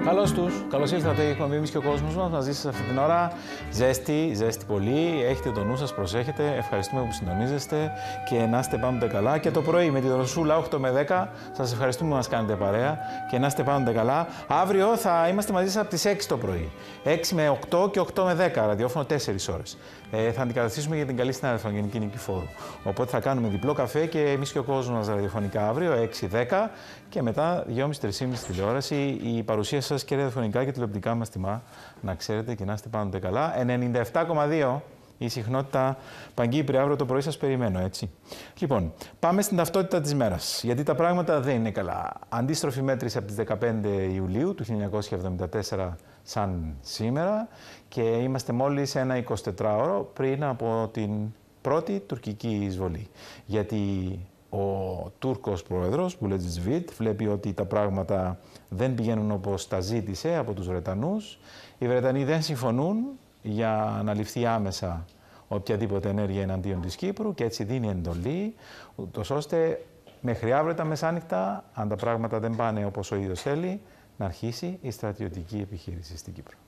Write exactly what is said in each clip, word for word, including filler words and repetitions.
Καλώς τους, καλώς ήρθατε. Έχουμε εμείς και ο κόσμος μας μαζί σας αυτή την ώρα. Ζέστη, ζέστη πολύ. Έχετε το νου σας, προσέχετε. Ευχαριστούμε που συντονίζεστε και να είστε πάντοτε καλά. Και το πρωί με τη Δροσούλα οκτώ με δέκα. Σας ευχαριστούμε που μας κάνετε παρέα και να είστε πάντοτε καλά. Αύριο θα είμαστε μαζί σας από τις έξι το πρωί. έξι με οκτώ και οκτώ με δέκα, ραδιόφωνο τέσσερις ώρες. Ε, θα αντικαταστήσουμε για την καλή συνάδελφα Γενική Νικηφόρου. Οπότε θα κάνουμε διπλό καφέ και εμείς και ο κόσμος μας ραδιοφωνικά αύριο, έξι δέκα και μετά δυόμισι με τρεις και μισή τηλεόραση. Η παρουσία σας και ραδιοφωνικά και τηλεοπτικά μας τιμά, να ξέρετε και να είστε πάντοτε καλά. ενενήντα επτά κόμμα δύο η συχνότητα Παγκύπρια, αύριο το πρωί σας περιμένω, έτσι. Λοιπόν, πάμε στην ταυτότητα της μέρας, γιατί τα πράγματα δεν είναι καλά. Αντίστροφη μέτρηση από τις δεκαπέντε Ιουλίου του χίλια εννιακόσια εβδομήντα τέσσερα σαν σήμερα και είμαστε μόλις ένα εικοσιτετράωρο πριν από την πρώτη τουρκική εισβολή. Γιατί ο Τούρκος πρόεδρος, Μπουλετζβίτ, βλέπει ότι τα πράγματα δεν πηγαίνουν όπως τα ζήτησε από τους Βρετανούς. Οι Βρετανοί δεν συμφωνούν για να ληφθεί άμεσα οποιαδήποτε ενέργεια εναντίον της Κύπρου και έτσι δίνει εντολή, ούτως ώστε μέχρι αύριο τα μεσάνυχτα, αν τα πράγματα δεν πάνε όπως ο ίδιος θέλει, να αρχίσει η στρατιωτική επιχείρηση στην Κύπρο.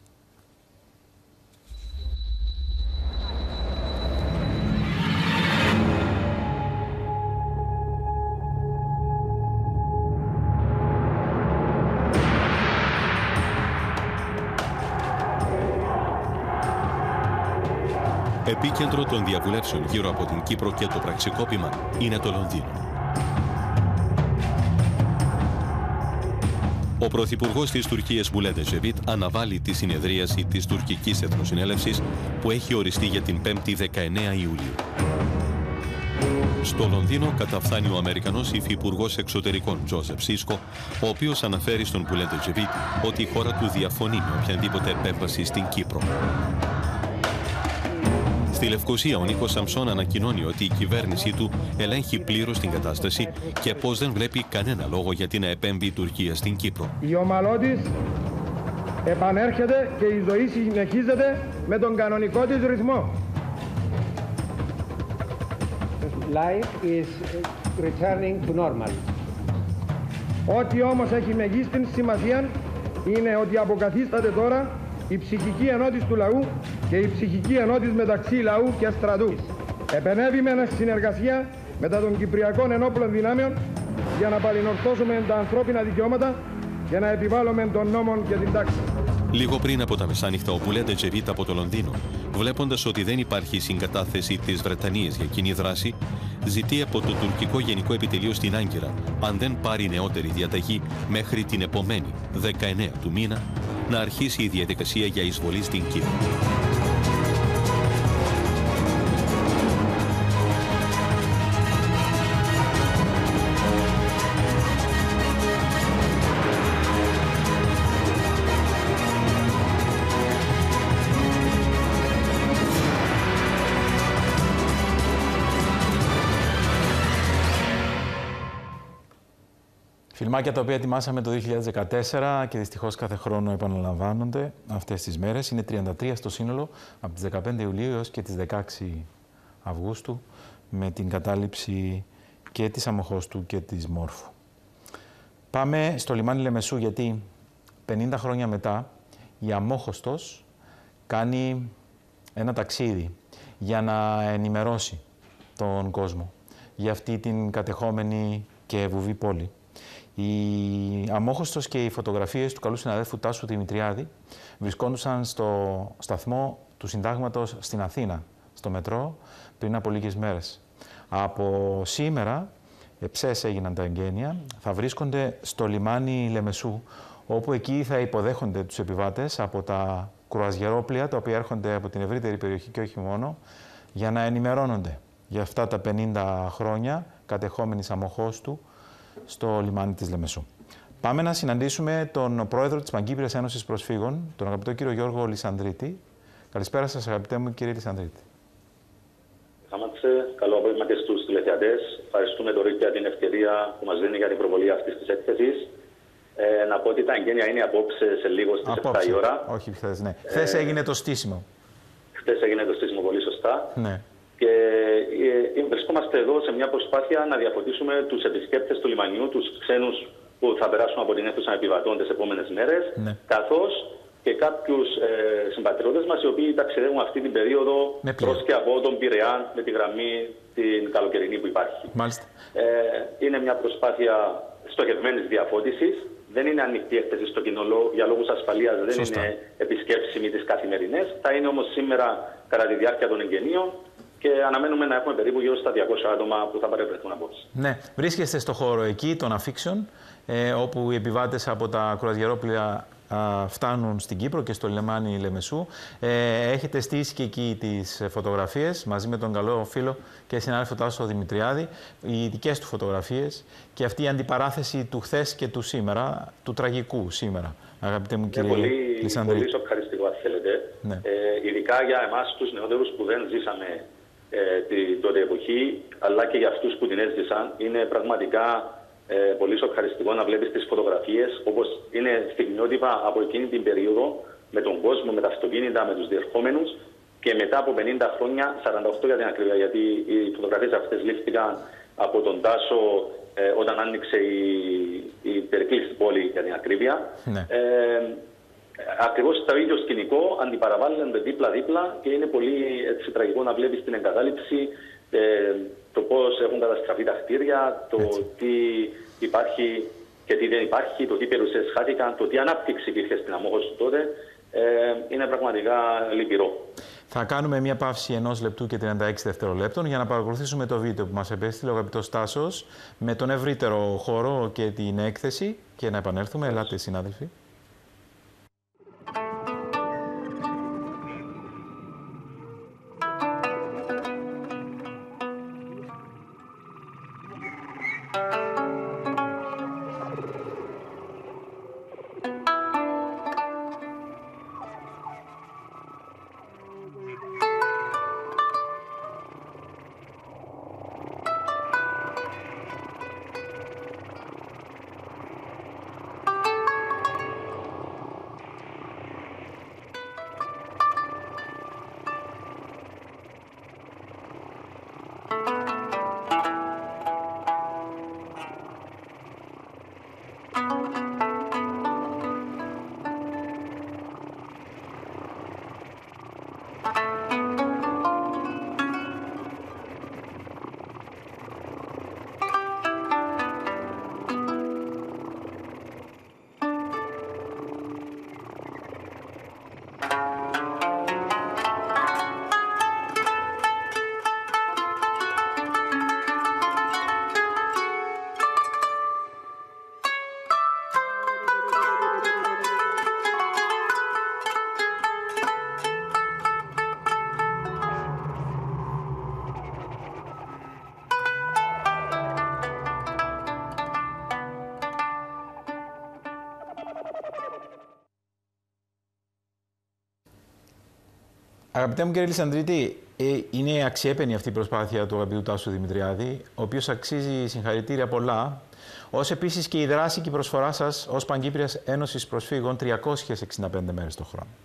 Επίκεντρο των διαβουλεύσεων γύρω από την Κύπρο και το πραξικόπημα είναι το Λονδίνο. Ο Πρωθυπουργός της Τουρκίας Μπουλέντ Ετζεβίτ αναβάλει τη συνεδρίαση της τουρκικής εθνοσυνέλευσης που έχει οριστεί για την πέμπτη δεκαεννέα Ιουλίου. Στο Λονδίνο καταφθάνει ο Αμερικανός υφυπουργός εξωτερικών Τζόζεφ Σίσκο, ο οποίος αναφέρει στον Μπουλέντ Ετζεβίτ ότι η χώρα του διαφωνεί με οποιαδήποτε επέμβαση στην Κύπρο. Στη Λευκοσία, ο Νίκος Σαμψόν ανακοινώνει ότι η κυβέρνησή του ελέγχει πλήρως την κατάσταση και πως δεν βλέπει κανένα λόγο γιατί να επέμβει η Τουρκία στην Κύπρο. Η ομαλότης επανέρχεται και η ζωή συνεχίζεται με τον κανονικό της ρυθμό. Life is returning to normal. Ό,τι όμως έχει μεγίστην σημασία είναι ότι αποκαθίσταται τώρα η ψυχική ενότηση του λαού και η ψυχική ενότηση μεταξύ λαού και στρατού. Επενέβη με συνεργασία μετά των Κυπριακών Ενόπλων Δυνάμεων για να παλινορθώσουμε τα ανθρώπινα δικαιώματα και να επιβάλλουμε τον νόμο και την τάξη. Λίγο πριν από τα μεσάνυχτα, ο Μπουλέντ Ετζεβίτ από το Λονδίνο, βλέποντας ότι δεν υπάρχει συγκατάθεση της Βρετανίας για κοινή δράση, ζητεί από το τουρκικό Γενικό Επιτελείο στην Άγκυρα, αν δεν πάρει νεότερη διαταγή μέχρι την επομένη δεκαεννέα του μήνα, να αρχίσει η διαδικασία για εισβολή στην Κύπρο. Φιλμάκια τα οποία ετοιμάσαμε το δύο χιλιάδες δεκατέσσερα και δυστυχώς κάθε χρόνο επαναλαμβάνονται αυτές τις μέρες. Είναι τριάντα τρία στο σύνολο από τις δεκαπέντε Ιουλίου έως και τις δεκαέξι Αυγούστου με την κατάληψη και της Αμμοχώστου και της Μόρφου. Πάμε στο λιμάνι Λεμεσού γιατί πενήντα χρόνια μετά η Αμμόχωστος κάνει ένα ταξίδι για να ενημερώσει τον κόσμο για αυτή την κατεχόμενη και βουβή πόλη. Η Αμμόχωστος και οι φωτογραφίες του καλού συναδέλφου Τάσου Δημητριάδη βρισκόντουσαν στο σταθμό του Συντάγματος στην Αθήνα, στο μετρό, πριν από λίγες μέρες. Από σήμερα, εψές έγιναν τα εγγένεια, θα βρίσκονται στο λιμάνι Λεμεσού, όπου εκεί θα υποδέχονται τους επιβάτες από τα κρουαζιερόπλια, τα οποία έρχονται από την ευρύτερη περιοχή και όχι μόνο, για να ενημερώνονται για αυτά τα πενήντα χρόνια κατεχόμενης Αμμοχώστου στο λιμάνι της Λεμεσού. Πάμε να συναντήσουμε τον πρόεδρο της Παγκύπριας Ένωσης Προσφύγων, τον αγαπητό κύριο Γιώργο Λισανδρίτη. Καλησπέρα σας, αγαπητέ μου κύριε Λισανδρίτη. Χάμαξε, καλό απόγευμα και στους τηλεθεατές. Ευχαριστούμε τον Ρίκ για την ευκαιρία που μας δίνει για την προβολή αυτής της έκθεσης. Ε, να πω ότι τα εγγένεια είναι απόψε σε λίγο στις απόψε. επτά η ώρα. Όχι χθες, ναι. Ε, χθες έγινε το στήσιμο. Χθες έγινε το στήσιμο πολύ σωστά. Ναι. Και ε, βρισκόμαστε εδώ σε μια προσπάθεια να διαφωτίσουμε τους επισκέπτες του λιμανιού, τους ξένους που θα περάσουν από την αίθουσα επιβατών τις επόμενες μέρες, ναι. καθώς και κάποιους ε, συμπατριώτες μας οι οποίοι ταξιδεύουν αυτή την περίοδο προς και από τον Πειραιά με τη γραμμή την καλοκαιρινή που υπάρχει. Μάλιστα. Ε, είναι μια προσπάθεια στοχευμένης διαφώτισης. Δεν είναι ανοιχτή έκθεση στο κοινό για λόγους ασφαλείας, δεν Σωστά. είναι επισκέψιμη τις καθημερινές. Θα είναι όμως σήμερα κατά τη διάρκεια των εγγενείων και αναμένουμε να έχουμε περίπου γύρω στα διακόσια άτομα που θα παρευρεθούν απόψε. Ναι, βρίσκεστε στο χώρο εκεί των αφήξεων, ε, όπου οι επιβάτες από τα κρουαζιερόπλοια φτάνουν στην Κύπρο και στο λιμάνι Λεμεσού. Ε, έχετε στήσει και εκεί τις φωτογραφίες μαζί με τον καλό φίλο και συνάδελφο Τάσο Δημητριάδη, οι δικές του φωτογραφίες και αυτή η αντιπαράθεση του χθες και του σήμερα, του τραγικού σήμερα. Αγαπητέ μου κύριε Λισανδρή. Πολύ σοκαριστικό, αν θέλετε. Ναι. Ε, ειδικά για εμάς τους νεότερους που δεν ζήσαμε ε, την τότε εποχή, αλλά και για αυτούς που την έζησαν, είναι πραγματικά Ε, πολύ σοκαριστικό να βλέπεις τις φωτογραφίες όπως είναι στιγμιότυπα από εκείνη την περίοδο με τον κόσμο, με τα αυτοκίνητα, με τους διερχόμενους και μετά από πενήντα χρόνια, σαράντα οκτώ για την ακρίβεια, γιατί οι φωτογραφίες αυτές λήφθηκαν από τον Τάσο ε, όταν άνοιξε η, η περικλειστή πόλη για την ακρίβεια. Ναι. Ε, ακριβώς το ίδιο σκηνικό αντιπαραβάλλονται δίπλα-δίπλα και είναι πολύ έτσι, τραγικό να βλέπεις την εγκατάλειψη, ε, το πώς έχουν καταστραφεί τα κτίρια, το Έτσι. τι υπάρχει και τι δεν υπάρχει, το τι περιουσίες χάθηκαν, το τι ανάπτυξη υπήρχε στην Αμμόχωστο τότε, ε, είναι πραγματικά λυπηρό. Θα κάνουμε μια παύση ενός λεπτού και τριάντα έξι δευτερολέπτων για να παρακολουθήσουμε το βίντεο που μας επέστειλε ο αγαπητός Τάσος με τον ευρύτερο χώρο και την έκθεση και να επανέλθουμε. Ελάτε, συνάδελφοι. Αγαπητέ μου κύριε Λισανδρίτη, ε, είναι αξιέπαινη αυτή η προσπάθεια του αγαπητού Τάσου Δημητριάδη, ο οποίος αξίζει συγχαρητήρια πολλά, ως επίσης και η δράση και η προσφορά σας ως Παγκύπριας Ένωσης Προσφύγων τριακόσιες εξήντα πέντε μέρες το χρόνο.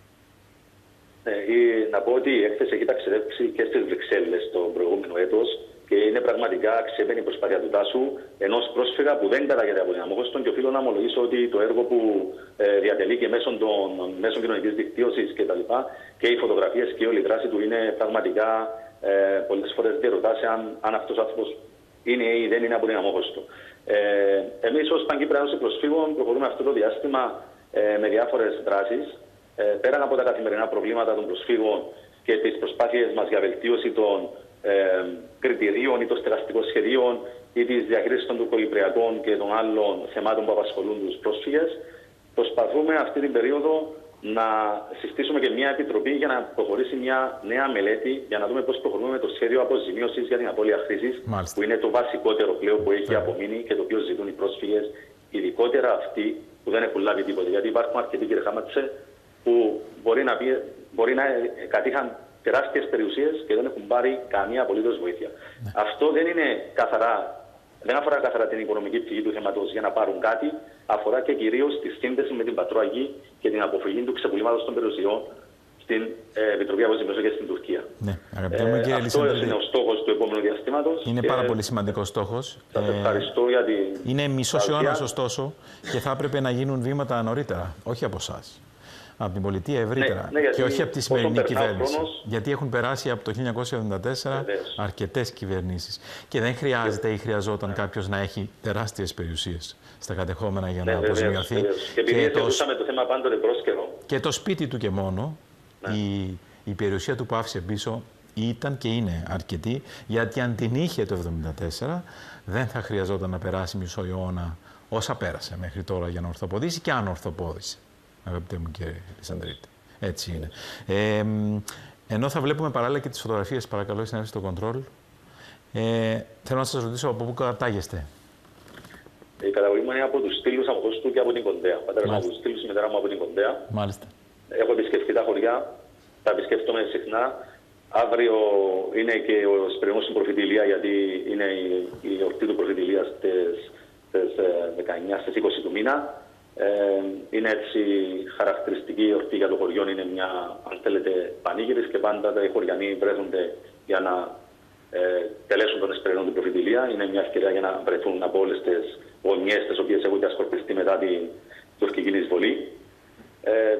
Ε, να πω ότι η έκθεση έχει ταξιδέψει και στις Βρυξέλλες το προηγούμενο έτος και είναι πραγματικά αξιέπαινη η προσπάθεια του Τάσου, ενός πρόσφυγα που δεν κατάγεται από την Αμμόχωστο, και οφείλω να ομολογήσω ότι το έργο που ε, διατελεί και μέσω των μέσων κοινωνικής δικτύωσης κτλ. Και οι φωτογραφίες και όλη η δράση του είναι πραγματικά ε, πολλές φορές διερωτάσαι αν, αν αυτός ο άνθρωπος είναι ή δεν είναι από την Αμμόχωστο. Ε, εμείς ως Παγκύπρια Ένωση Προσφύγων προχωρούμε αυτό το διάστημα ε, με διάφορες δράσεις. Ε, πέραν από τα καθημερινά προβλήματα των προσφύγων και τις προσπάθειες μας για βελτίωση των ε, κριτηρίων ή των στεγαστικών σχεδίων ή της διαχείρισης των τουρκοκυπριακών και των άλλων θεμάτων που απασχολούν τους πρόσφυγες, προσπαθούμε αυτή την περίοδο να συστήσουμε και μια επιτροπή για να προχωρήσει μια νέα μελέτη για να δούμε πώς προχωρούμε με το σχέδιο αποζημίωσης για την απώλεια χρήσης, που είναι το βασικότερο πλέον που έχει απομείνει και το οποίο ζητούν οι πρόσφυγες, ειδικότερα αυτοί που δεν έχουν λάβει τίποτα. Γιατί υπάρχουν αρκετοί, κύριε Χάματσε, που μπορεί να, πει, μπορεί να κατήχαν τεράστιες περιουσίες και δεν έχουν πάρει καμία απολύτως βοήθεια. Ναι. Αυτό δεν είναι καθαρά. Δεν αφορά καθαρά την οικονομική πτυχή του θέματος για να πάρουν κάτι, αφορά και κυρίως τη σύνδεση με την πατρόαγη και την αποφυγή του ξεπουλήματος των περιουσιών στην ε, Επιτροπή Αποζημιώσεων και στην Τουρκία. Ναι, αγαπητέ μου, κύριε ε, αυτό Λισανδρίτη, είναι ο στόχος του επόμενου διαστήματος. Είναι πάρα πολύ σημαντικός στόχος. Σας ευχαριστώ για την. Είναι μισός αιώνας ωστόσο και θα έπρεπε να γίνουν βήματα νωρίτερα, όχι από εσάς. Από την πολιτεία ευρύτερα ναι, ναι, και όχι από τη σημερινή κυβέρνηση. Χρόνος... Γιατί έχουν περάσει από το χίλια εννιακόσια εβδομήντα τέσσερα αρκετές κυβερνήσεις. Και δεν χρειάζεται ή χρειαζόταν κάποιος να έχει τεράστιες περιουσίες στα κατεχόμενα για να ναι, αποζημιωθεί. Και επειδή θεωρούσαμε το... το θέμα πάντοτε πρόσκαιρο. Και το σπίτι του και μόνο, ναι. η, η περιουσία του που άφησε πίσω ήταν και είναι αρκετή, γιατί αν την είχε το χίλια εννιακόσια εβδομήντα τέσσερα δεν θα χρειαζόταν να περάσει μισό αιώνα όσα πέρασε μέχρι τώρα για να ορθοποδήσει και αν ορθοπόδησε. Αγαπητέ μου κύριε Λισανδρίτη. Έτσι είναι. Ε, ενώ θα βλέπουμε παράλληλα και τις φωτογραφίες, παρακαλώ, συνάδελφοι στο control. Ε, θέλω να σας ρωτήσω από πού κατάγεστε. Η καταγωγή μου είναι από τους στήλους από Χωστού και από την Κοντέα. Πατέρα μου από τους στήλους, η μητέρα μου από την Κοντέα. Μάλιστα. Έχω επισκεφτεί τα χωριά, τα επισκέφτομαι συχνά. Αύριο είναι και ο Σπυρινός στην Προφητηλία, γιατί είναι η, η εορτή του Προφητηλίας στις δεκαεννιά, στις είκοσι του μήνα. Ε, είναι έτσι χαρακτηριστική η εορτή για το χωριό, είναι μια, αν θέλετε, πανήγυρης και πάντα τα χωριανοί βρέθονται για να ε, τελέσουν τον Εσπερινό την Προφητηλία. Είναι μια ευκαιρία για να βρεθούν από όλες τις γωνιές τις οποίες έχουν διασκορπιστεί μετά την τουρκική εισβολή. Ε,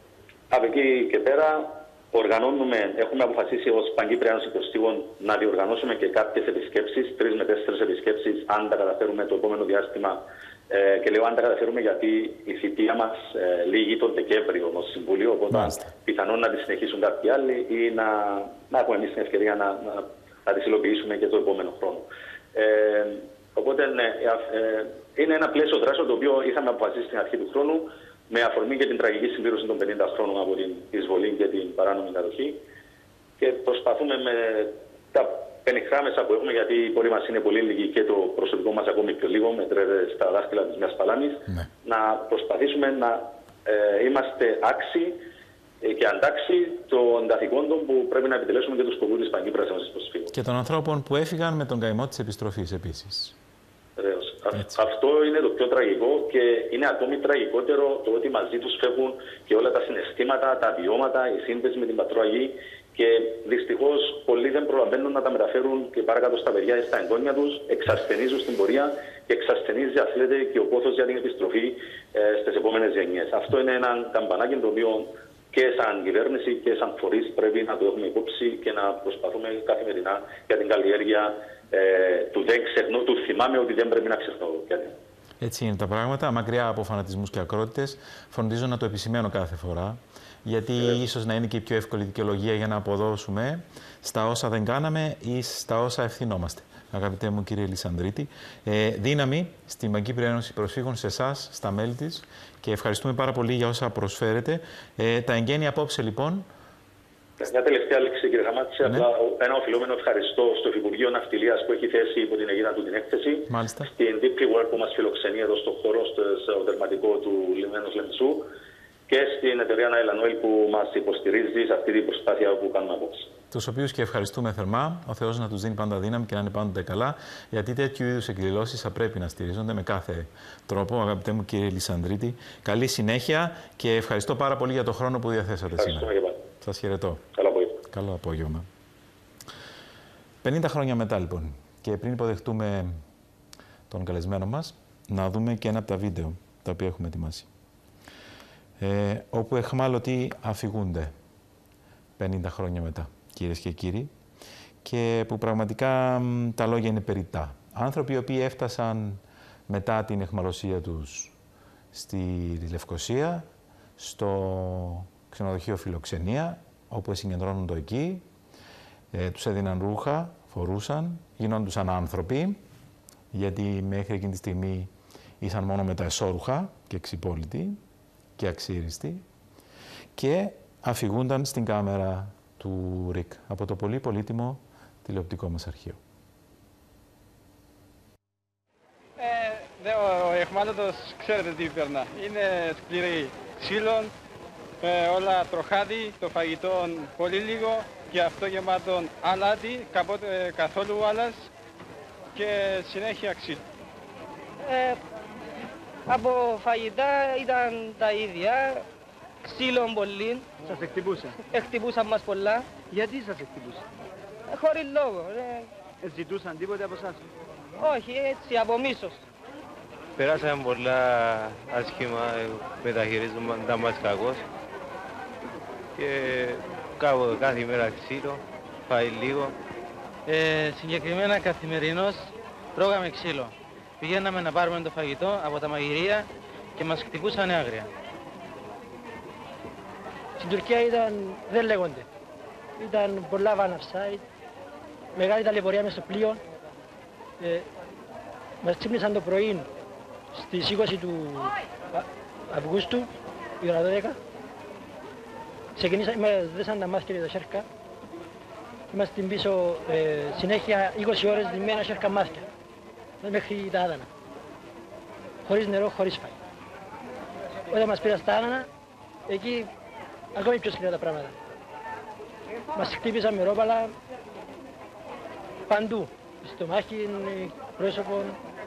από εκεί και πέρα οργανώνουμε, έχουμε αποφασίσει ως Παγκύπρια Ένωση Προσφύγων να διοργανώσουμε και κάποιες επισκέψεις, τρεις με τέσσερις επισκέψεις, αν τα καταφέρουμε το επόμενο διάστημα. Ε, και λέω αν τα καταφέρουμε γιατί η θητεία μας ε, λύγει τον Δεκέμβριο ως Συμβουλίο, οπότε Μάλιστα. πιθανόν να τη συνεχίσουν κάποιοι άλλοι ή να, να έχουμε εμείς την ευκαιρία να, να, να τις υλοποιήσουμε και το επόμενο χρόνο. Ε, οπότε ναι, ε, είναι ένα πλαίσιο δράσεων το οποίο είχαμε αποφασίσει στην αρχή του χρόνου με αφορμή και την τραγική συμπλήρωση των πενήντα χρόνων από την εισβολή και την παράνομη κατοχή και προσπαθούμε με τα πενιχρά μέσα που έχουμε, γιατί οι πόροι μας είναι πολύ λίγοι και το προσωπικό μας ακόμη πιο λίγο, μετρέται στα δάχτυλα της μιας παλάμης, ναι. να προσπαθήσουμε να ε, είμαστε άξιοι και αντάξει των καθηκόντων που πρέπει να επιτελέσουμε και του σκοπού της Παγκύπριας Ένωσης Προσφύγων. Και των ανθρώπων που έφυγαν με τον καημό της επιστροφής επίσης. Βεβαίως. Αυτό είναι το πιο τραγικό και είναι ακόμη τραγικότερο το ότι μαζί τους φεύγουν και όλα τα συναισθήματα, τα βιώματα, η σύνδεση με την πατρόαγη. Και δυστυχώς πολλοί δεν προλαβαίνουν να τα μεταφέρουν και παρακάτω στα παιδιά ή στα εγγόνια τους, εξασθενίζουν στην πορεία και εξασθενίζει, αν θέλετε, και ο πόθος για την επιστροφή ε, στις επόμενες γενιές. Αυτό είναι ένα καμπανάκι το οποίο και σαν κυβέρνηση και σαν φορείς πρέπει να το έχουμε υπόψη και να προσπαθούμε καθημερινά για την καλλιέργεια ε, του δεν ξεχνώ, του θυμάμαι ότι δεν πρέπει να ξεχνώ κάτι. Έτσι είναι τα πράγματα, μακριά από φανατισμούς και ακρότητες. Φροντίζω να το επισημαίνω κάθε φορά. Γιατί ε. ίσως να είναι και η πιο εύκολη δικαιολογία για να αποδώσουμε στα όσα δεν κάναμε ή στα όσα ευθυνόμαστε. Αγαπητέ μου κύριε Λισανδρίτη, ε, δύναμη στην Παγκύπρια Ένωση Προσφύγων, σε εσάς, στα μέλη της, και ευχαριστούμε πάρα πολύ για όσα προσφέρετε. Ε, τα εγγένεια απόψε λοιπόν. Μια τελευταία λέξη, κύριε Χαμάτση. Ναι. Απλά ένα οφειλόμενο ευχαριστώ στο Υπουργείο Ναυτιλίας που έχει θέσει υπό την αιγίδα του την έκθεση. Μάλιστα. Στην ντι πι World που μας φιλοξενεί εδώ στο χώρο, στο τερματικό του λιμένου Λεμψού. Και στην εταιρεία Ναιλανόιλ που μας υποστηρίζει σε αυτή την προσπάθεια που κάνουμε απόψε. Τους οποίους και ευχαριστούμε θερμά. Ο Θεός να τους δίνει πάντα δύναμη και να είναι πάντοτε καλά. Γιατί τέτοιου είδους εκδηλώσεις θα πρέπει να στηρίζονται με κάθε τρόπο. Αγαπητέ μου κύριε Λισανδρίτη, καλή συνέχεια και ευχαριστώ πάρα πολύ για τον χρόνο που διαθέσατε σήμερα. Σας χαιρετώ. Καλό απόγευμα. Καλό απόγευμα. πενήντα χρόνια μετά λοιπόν, και πριν υποδεχτούμε τον καλεσμένο μας, να δούμε και ένα από τα βίντεο τα οποία έχουμε ετοιμάσει. Ε, όπου εχμάλωτοι αφηγούνται πενήντα χρόνια μετά, κυρίες και κύριοι, και που πραγματικά μ, τα λόγια είναι περιττά. Άνθρωποι οι οποίοι έφτασαν μετά την εχμαλωσία τους στη Λευκοσία, στο ξενοδοχείο Φιλοξενία, όπου συγκεντρώνονται εκεί, ε, τους έδιναν ρούχα, φορούσαν, γινόντουσαν άνθρωποι, γιατί μέχρι εκείνη τη στιγμή ήσαν μόνο με τα εσώρουχα και εξυπόλυτοι και αξίριστοι, και αφηγούνταν στην κάμερα του ΡΙΚ από το πολύ πολύτιμο τηλεοπτικό μας αρχείο. Ε, δε, ο εχμάλωτος ξέρετε τι περνά. Είναι σκληρή ξύλων, ε, όλα τροχάδι, το φαγητό πολύ λίγο και αυτό γεμάτο αλάτι, κάποτε καθόλου άλλας και συνέχεια ξύλο. Ε, Από φαγητά ήταν τα ίδια, ξύλων πολύ. Σας εκτυπούσε. Εκτυπούσαν μας πολλά. Γιατί σας εκτυπούσε? Ε, χωρίς λόγο. Ε, ε, ζητούσαν τίποτε από εσάς? όχι, έτσι, από μίσος. Περάσαμε πολλά άσχημα, μεταχειρίζονταν μας κακώς και κάπου κάθε μέρα ξύλο, πάει λίγο. Ε, συγκεκριμένα καθημερινώς τρώγαμε ξύλο. Πηγαίναμε να πάρουμε το φαγητό από τα μαγειρία και μας χτυπούσαν άγρια. Στην Τουρκία ήταν, δεν λέγονται. Ήταν πολλά βάναυσα, μεγάλη ταλαιπωρία μες στο πλοίο. Ε, μας ξύπνησαν το πρωί στις είκοσι του Αυγούστου, η ώρα δώδεκα. Ξεκινήσαμε, δέσαν τα μάτια και τα σέρκα. Είμαστε πίσω ε, συνέχεια είκοσι ώρες διμένα σέρκα μάτια. Μέχρι τα Άδανα. Χωρίς νερό, χωρίς φαΐ. Όταν μας πήραν στα Άδανα, εκεί ακόμη πιο σκληρά τα πράγματα. Μας χτύπησαν με ρόπαλα παντού. Στο μάχη, πρόσωπο.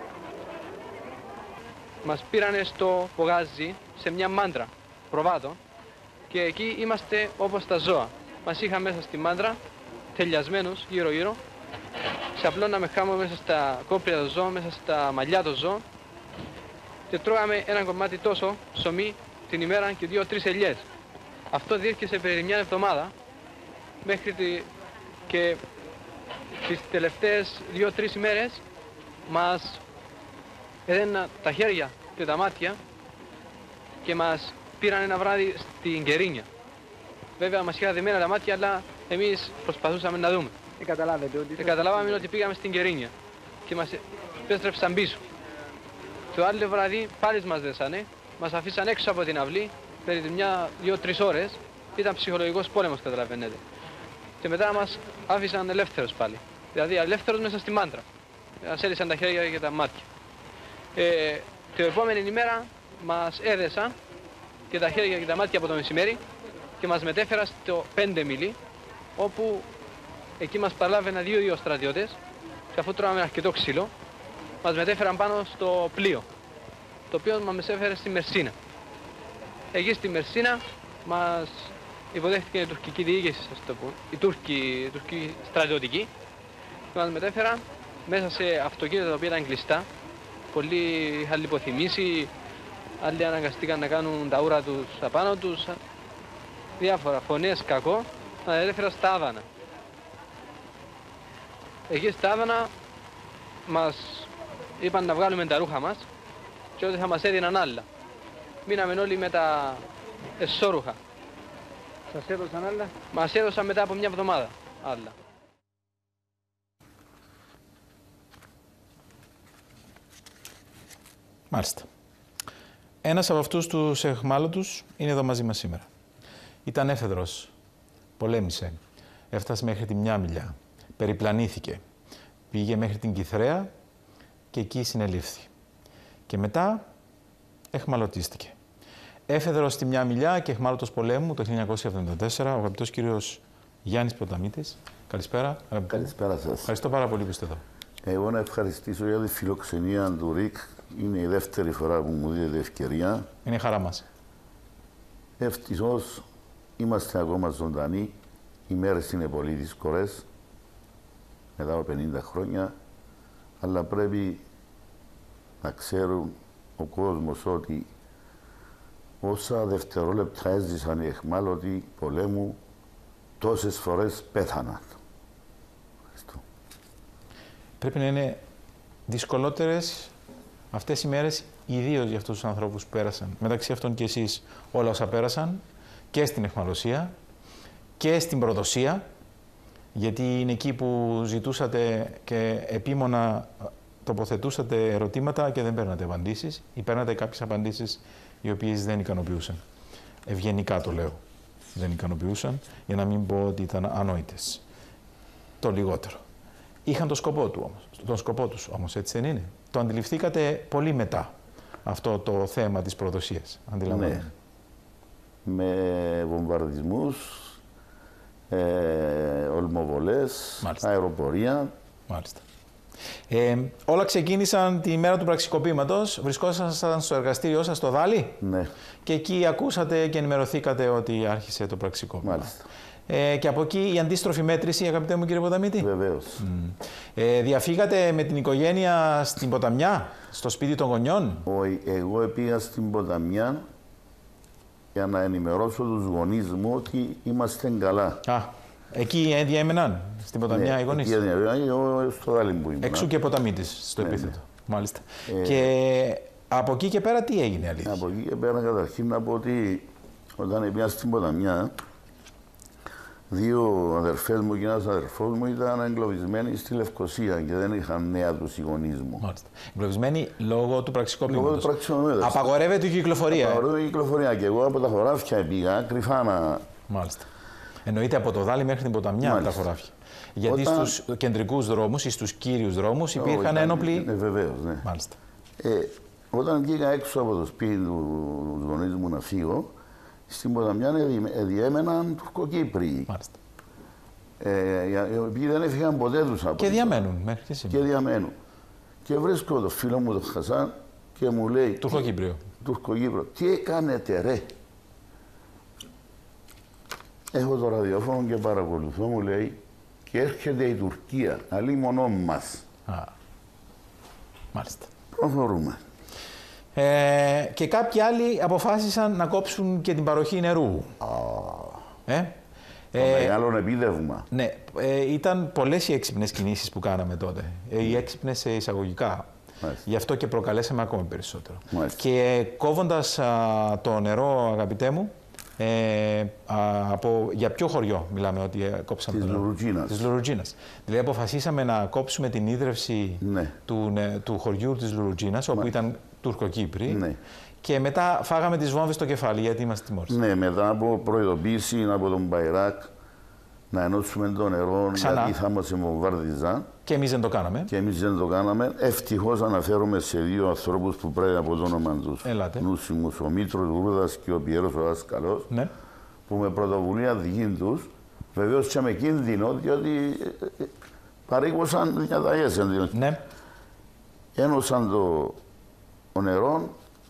Μας πήρανε στο Πογάζι, σε μια μάντρα, προβάτο, και εκεί είμαστε όπως τα ζώα. Μας είχαν μέσα στη μάντρα, τελειασμένους γύρω-γύρω, ξαπλώναμε χάμω μέσα στα κόπρια των ζώων, μέσα στα μαλλιά των ζώων και τρώγαμε ένα κομμάτι τόσο ψωμί την ημέρα και δύο-τρεις ελιές. Αυτό διήρκησε περί μια εβδομάδα μέχρι τη... και τις τελευταίες δύο-τρεις ημέρες μας έδαινα τα χέρια και τα μάτια και μας πήραν ένα βράδυ στην Κερίνια. Βέβαια μας είχαν δεμένα τα μάτια, αλλά εμείς προσπαθούσαμε να δούμε. Ε, καταλάβετε ότι... Ε, καταλάβαμε ότι πήγαμε στην Κερίνια και μας επέστρεψαν πίσω. Το άλλο βράδυ πάλι μας δέσανε, μας αφήσαν έξω από την αυλή περί μια, δύο, τρεις ώρες. Ήταν ψυχολογικός πόλεμος, καταλαβαίνετε. Και μετά μας άφησαν ελεύθερος πάλι. Δηλαδή ελεύθερος μέσα στη μάντρα. Μας έρισαν τα χέρια και τα μάτια. Ε, την επόμενη ημέρα μας έδεσαν και τα χέρια και τα μάτια από το μεσημέρι και μας μετέφεραν στο πέντε μίλι, όπου εκεί μας παραλάβαιναν δύο-δύο στρατιώτες και αφού τρώγαμε αρκετό ξύλο, μας μετέφεραν πάνω στο πλοίο, το οποίο μας έφερε στη Μερσίνα. Εκεί στη Μερσίνα μας υποδέχτηκε η τουρκική διοίκηση, ας το πω, η Τούρκη, η τουρκική στρατιωτική, και μας μετέφεραν μέσα σε αυτοκίνητα τα οποία ήταν κλειστά. Πολλοί είχαν λιποθυμήσει, άλλοι αναγκαστήκαν να κάνουν τα ούρα τους απάνω τους, διάφορα φωνές κακό, να μετέφεραν στα Άδανα. Εκεί στα Άδανα μας είπαν να βγάλουμε τα ρούχα μας και ότι θα μας έδιναν άλλα. Μείναμε όλοι με τα εσώρουχα. Σας έδωσαν άλλα? Μας έδωσαν μετά από μια εβδομάδα άλλα. Μάλιστα. Ένας από αυτούς τους εχμάλωτους είναι εδώ μαζί μας σήμερα. Ήταν έφεδρος, πολέμησε, έφτασε μέχρι τη Μιάμιλια, περιπλανήθηκε, πήγε μέχρι την Κιθρέα και εκεί συνελήφθη. Και μετά εχμαλωτίστηκε. Έφεδρος στη Μιάμιλια και εχμάλωτος πολέμου το χίλια εννιακόσια εβδομήντα τέσσερα, ο αγαπητός κύριος Γιάννης Ποταμίτης. Καλησπέρα. Καλησπέρα σας. Ευχαριστώ πάρα πολύ που είστε εδώ. Εγώ να ευχαριστήσω για τη φιλοξενία του ΡΙΚ. Είναι η δεύτερη φορά που μου δίνετε ευκαιρία. Είναι χαρά μας. Ευτυχώς είμαστε ακόμα ζωντανοί. Οι μέρες είναι πολύ δύσκολες, μετά από πενήντα χρόνια, αλλά πρέπει να ξέρουν ο κόσμος ότι όσα δευτερόλεπτα έζησαν οι εχμάλωτοι πολέμου, τόσες φορές πέθαναν. Πρέπει να είναι δυσκολότερες αυτές οι μέρες, ιδίως για αυτούς τους ανθρώπους που πέρασαν. Μεταξύ αυτών και εσείς όλα όσα πέρασαν και στην αιχμαλωσία και στην προδοσία, γιατί είναι εκεί που ζητούσατε και επίμονα τοποθετούσατε ερωτήματα και δεν παίρνατε απαντήσεις ή παίρνατε κάποιες απαντήσεις οι οποίες δεν ικανοποιούσαν. Ευγενικά το λέω. Δεν ικανοποιούσαν, για να μην πω ότι ήταν ανόητες. Το λιγότερο. Είχαν το σκοπό, του, όμως, τον σκοπό τους όμως, έτσι δεν είναι. Το αντιληφθήκατε πολύ μετά αυτό το θέμα της προδοσίας. Ναι. Με βομβαρδισμούς, ε, ολμοβολές, Μάλιστα. αεροπορία. Μάλιστα. Ε, όλα ξεκίνησαν τη μέρα του πραξικοπήματος. Βρισκόσασταν στο εργαστήριό σας στο Δάλι. Ναι. Και εκεί ακούσατε και ενημερωθήκατε ότι άρχισε το πραξικόπημα. Μάλιστα. Ε, και από εκεί η αντίστροφη μέτρηση, αγαπητέ μου κύριε Ποταμίτη. Βεβαίως. Mm. Ε, διαφύγατε με την οικογένεια στην Ποταμιά, στο σπίτι των γονιών. Ο, εγώ πήγα στην Ποταμιά για να ενημερώσω τους γονείς μου ότι είμαστε καλά. Α, εκεί διέμεναν, στην Ποταμιά, ναι, οι γονείς. Εκεί διέμεναν, εγώ στο Δάλι που ήμουν. Εξού και Ποταμίτης, στο ναι, επίθετο. Ναι. Μάλιστα. Ε, και από εκεί και πέρα τι έγινε, αλήθεια? Από εκεί και πέρα καταρχήν να πω ότι όταν πήγα στην Ποταμιά, δύο αδερφές μου και ένας αδερφός μου ήταν εγκλωβισμένοι στη Λευκοσία και δεν είχαν νέα τους οι γονείς μου. Μάλιστα. Εγκλωβισμένοι λόγω του πραξικοπήματος. Λόγω του πραξικοπήματος. Απαγορεύεται η κυκλοφορία. Απαγορεύεται η κυκλοφορία και εγώ από τα χωράφια πήγα κρυφά να... Μάλιστα. Εννοείται από το Δάλι μέχρι την Ποταμιά τα χωράφια. Γιατί όταν... στους κεντρικούς δρόμους ή στους κύριους δρόμους υπήρχαν ήταν... ένοπλοι... Ναι, βεβαίως, ναι. Μάλιστα. Ε, όταν πήγα έξω από το σπίτι του γονείς μου να φύγω, στην Ποταμιά διέμεναν Τουρκοκύπριοι. Μάλιστα. Ε, οι οποίοι δεν έφυγαν ποτέ τους από και διαμένουν μέχρι και σήμερα. Και διαμένουν. Και βρίσκω το φίλο μου τον Χασάν και μου λέει... Τουρκοκύπριο. Τουρκοκύπριο. Τι έκανετε ρε? Έχω το ραδιόφωνο και παρακολουθώ, μου λέει, και έρχεται η Τουρκία, αλλή μονό μας. Α, μάλιστα. Προχωρούμε. Ε, και κάποιοι άλλοι αποφάσισαν να κόψουν και την παροχή νερού. Α, ε? το ε, μεγάλο επίδευμα. Ναι, ε, ήταν πολλές οι έξυπνες κινήσεις που κάναμε τότε. Ε, οι έξυπνες σε εισαγωγικά. Μάλιστα. Γι' αυτό και προκαλέσαμε ακόμη περισσότερο. Μάλιστα. Και κόβοντας α, το νερό, αγαπητέ μου, ε, α, από, για ποιο χωριό μιλάμε ότι ε, κόψαμε της το νερό? Λουρουτζίνας. Της Λουρουτζίνας. Δηλαδή αποφασίσαμε να κόψουμε την ίδρυυση ναι. του, ναι, του χωριού της Λουρουτζίνας, όπου Μάλιστα. ήταν Τουρκοκύπροι. Ναι. Και μετά φάγαμε τις βόμβες στο κεφάλι, γιατί είμαστε τιμώρες. Ναι, μετά από προειδοποίηση από τον Μπαϊράκ να ενώσουμε το νερό, ξανά. Γιατί θα μας βομβάρδιζαν. Και εμείς δεν το κάναμε. Και εμείς δεν το κάναμε. Ευτυχώς αναφέρομαι σε δύο ανθρώπους που πρέπει από το όνομα τους. Ελάτε. Νούσιμους, ο Μήτρος Γούρδας και ο Πιέρος ο Δάσκαλος, ναι. που με πρωτοβουλία δική τους, βεβαίως και με κίνδυνο, διότι παρήγωσαν διαταγές. Ναι. Ένωσαν το, το νερό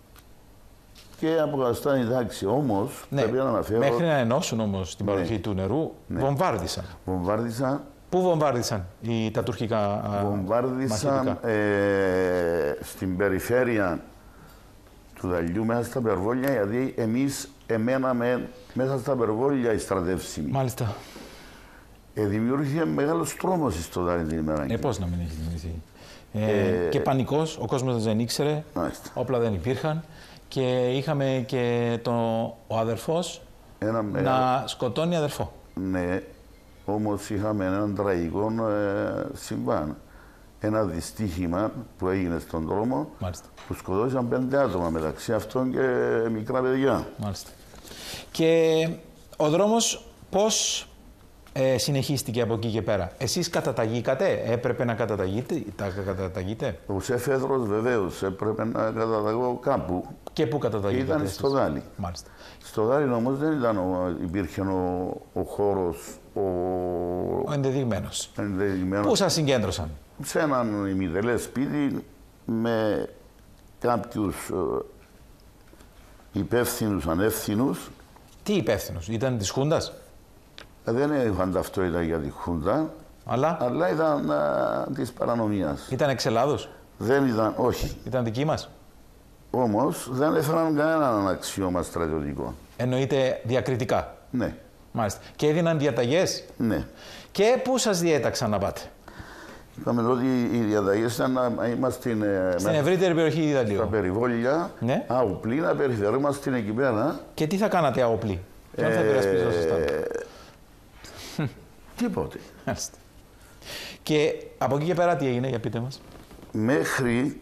και αποκαταστάνε η τάξη. Όμως, ναι. πρέπει να αναφέρω... Μέχρι να ενώσουν όμως την παροχή ναι. του νερού, ναι. βομβάρδισαν. Βομβάρδισαν. Πού βομβάρδισαν οι, τα τουρκικά Βομβάρδισαν ε, στην περιφέρεια του Δαλιού, μέσα στα Περβόλια, γιατί εμείς εμέναμε μέσα στα Περβόλια οι στρατεύσιμοι. Μάλιστα. Ε, δημιούργησε μεγάλος τρόμος στο Δάλι την ημέρα. Ε, πώς να μην έχει δημιουργηθεί. Ε, ε, και πανικός, ο κόσμος δεν ήξερε, μάλιστα. Όπλα δεν υπήρχαν και είχαμε και το, ο αδερφός ένα να μεγάλο... σκοτώνει αδερφό. Ναι, όμως είχαμε έναν τραγικό ε, συμβάν. Ένα δυστύχημα που έγινε στον δρόμο, μάλιστα. Που σκοτώσαν πέντε άτομα, μεταξύ αυτών και μικρά παιδιά. Μάλιστα. Και ο δρόμος πώς ε, συνεχίστηκε από εκεί και πέρα? Εσείς καταταγήκατε, έπρεπε να καταταγείτε, τα καταταγείτε? Ως εφέδρος βεβαίως έπρεπε να καταταγώ κάπου. Και πού καταταγήκατε? Ήταν στο Δάλι. Μάλιστα. Στο Δάλι όμως δεν ήταν ο, υπήρχε ο, ο χώρος, ο, ο ενδεδειγμένος. ενδεδειγμένος. Πού σας συγκέντρωσαν? Σε έναν ημιτελές σπίτι με κάποιους ε, υπεύθυνους, ανεύθυνους. Τι υπεύθυνους, ήταν της Χούντας? Δεν είχαν ταυτότητα για τη Χούντα, αλλά, αλλά ήταν α, της παρανομίας. Ήταν εξ Ελλάδος? Δεν ήταν, όχι. Ήταν δική μας? Όμως δεν έφεραν κανέναν αξιώμα στρατιωτικό. Εννοείται διακριτικά? Ναι. Μάλιστα. Και έδιναν διαταγές? Ναι. Και πού σας διέταξαν να πάτε? Είπαμε ότι οι διαταγές ήταν να είμαστε στην, στην ευρύτερη περιοχή Ιδαλίου. Στα περιβόλια, ναι. αοπλή, να περιφερούμαστε εκεί πέρα. Και τι θα κάνατε αοπλή? Ποιον θα υπερασπιζόσασταν? Ε, τίποτε. Και από εκεί και πέρα τι έγινε, για πείτε μας? Μέχρι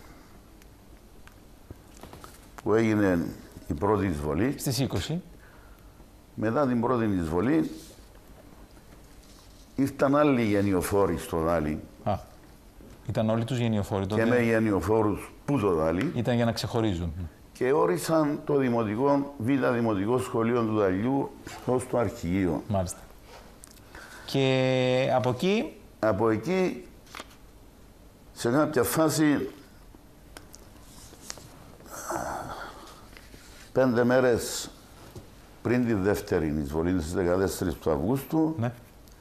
που έγινε η πρώτη εισβολή. Στις είκοσι. Μετά την πρώτη εισβολή ήρθαν άλλοι γενιοφόροι στο Δάλι. Α, ήταν όλοι τους γενιοφόροι τότε? Και με γενιοφόρους που το Δάλι. Ήταν για να ξεχωρίζουν. Και όρισαν το δημοτικό, β' δημοτικό σχολείο του Δαλιού ως το αρχηγείο. Μάλιστα. Και από εκεί... Από εκεί Σε κάποια φάση, πέντε μέρες πριν τη δεύτερη εισβολή, στις δεκατέσσερις του Αυγούστου, ναι.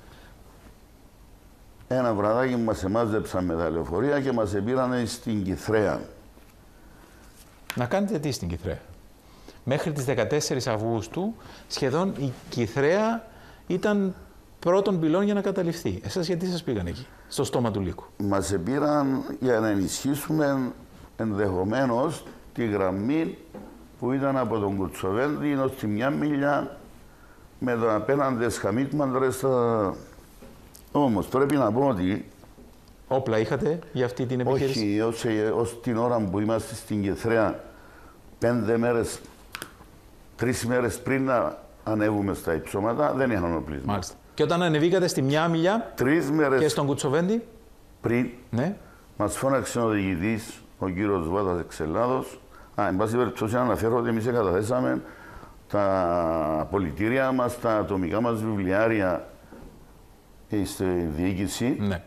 ένα βραδάκι μας εμάζεψαν με τα λεωφορεία και μας επήρανε στην Κιθρέα. Να κάνετε τι στην Κιθρέα? Μέχρι τις δεκατέσσερις Αυγούστου σχεδόν η Κιθρέα ήταν πρώτων πυλών για να καταληφθεί. Εσάς γιατί σας πήγαν εκεί, στο στόμα του λύκου? Μας επήραν για να ενισχύσουμε ενδεχομένως τη γραμμή που ήταν από τον Κουτσοβέντη ως τη μια μίλια με τον απέναντι σχαμίτμαντρες στα... Όμως πρέπει να πω ότι... Όπλα είχατε για αυτή την επιχείρηση? Όχι, ως, ως την ώρα που είμαστε στην Κιθρέα, πέντε μέρες, τρεις μέρες πριν να ανέβουμε στα υψώματα, δεν είχαν οπλισμό. Μάλιστα. Και όταν ανεβήκατε στη μια μιλιά τρεις μέρες και στον Κουτσοβέντη, πριν, ναι. μας φώναξε ο διοικητής, ο κύριος Βάτας Εξελάδος. Α, εν πάση περιπτώσει, να αναφέρω ότι εμείς καταθέσαμε τα πολιτήρια μας, τα ατομικά μας βιβλιάρια στη διοίκηση. Ναι.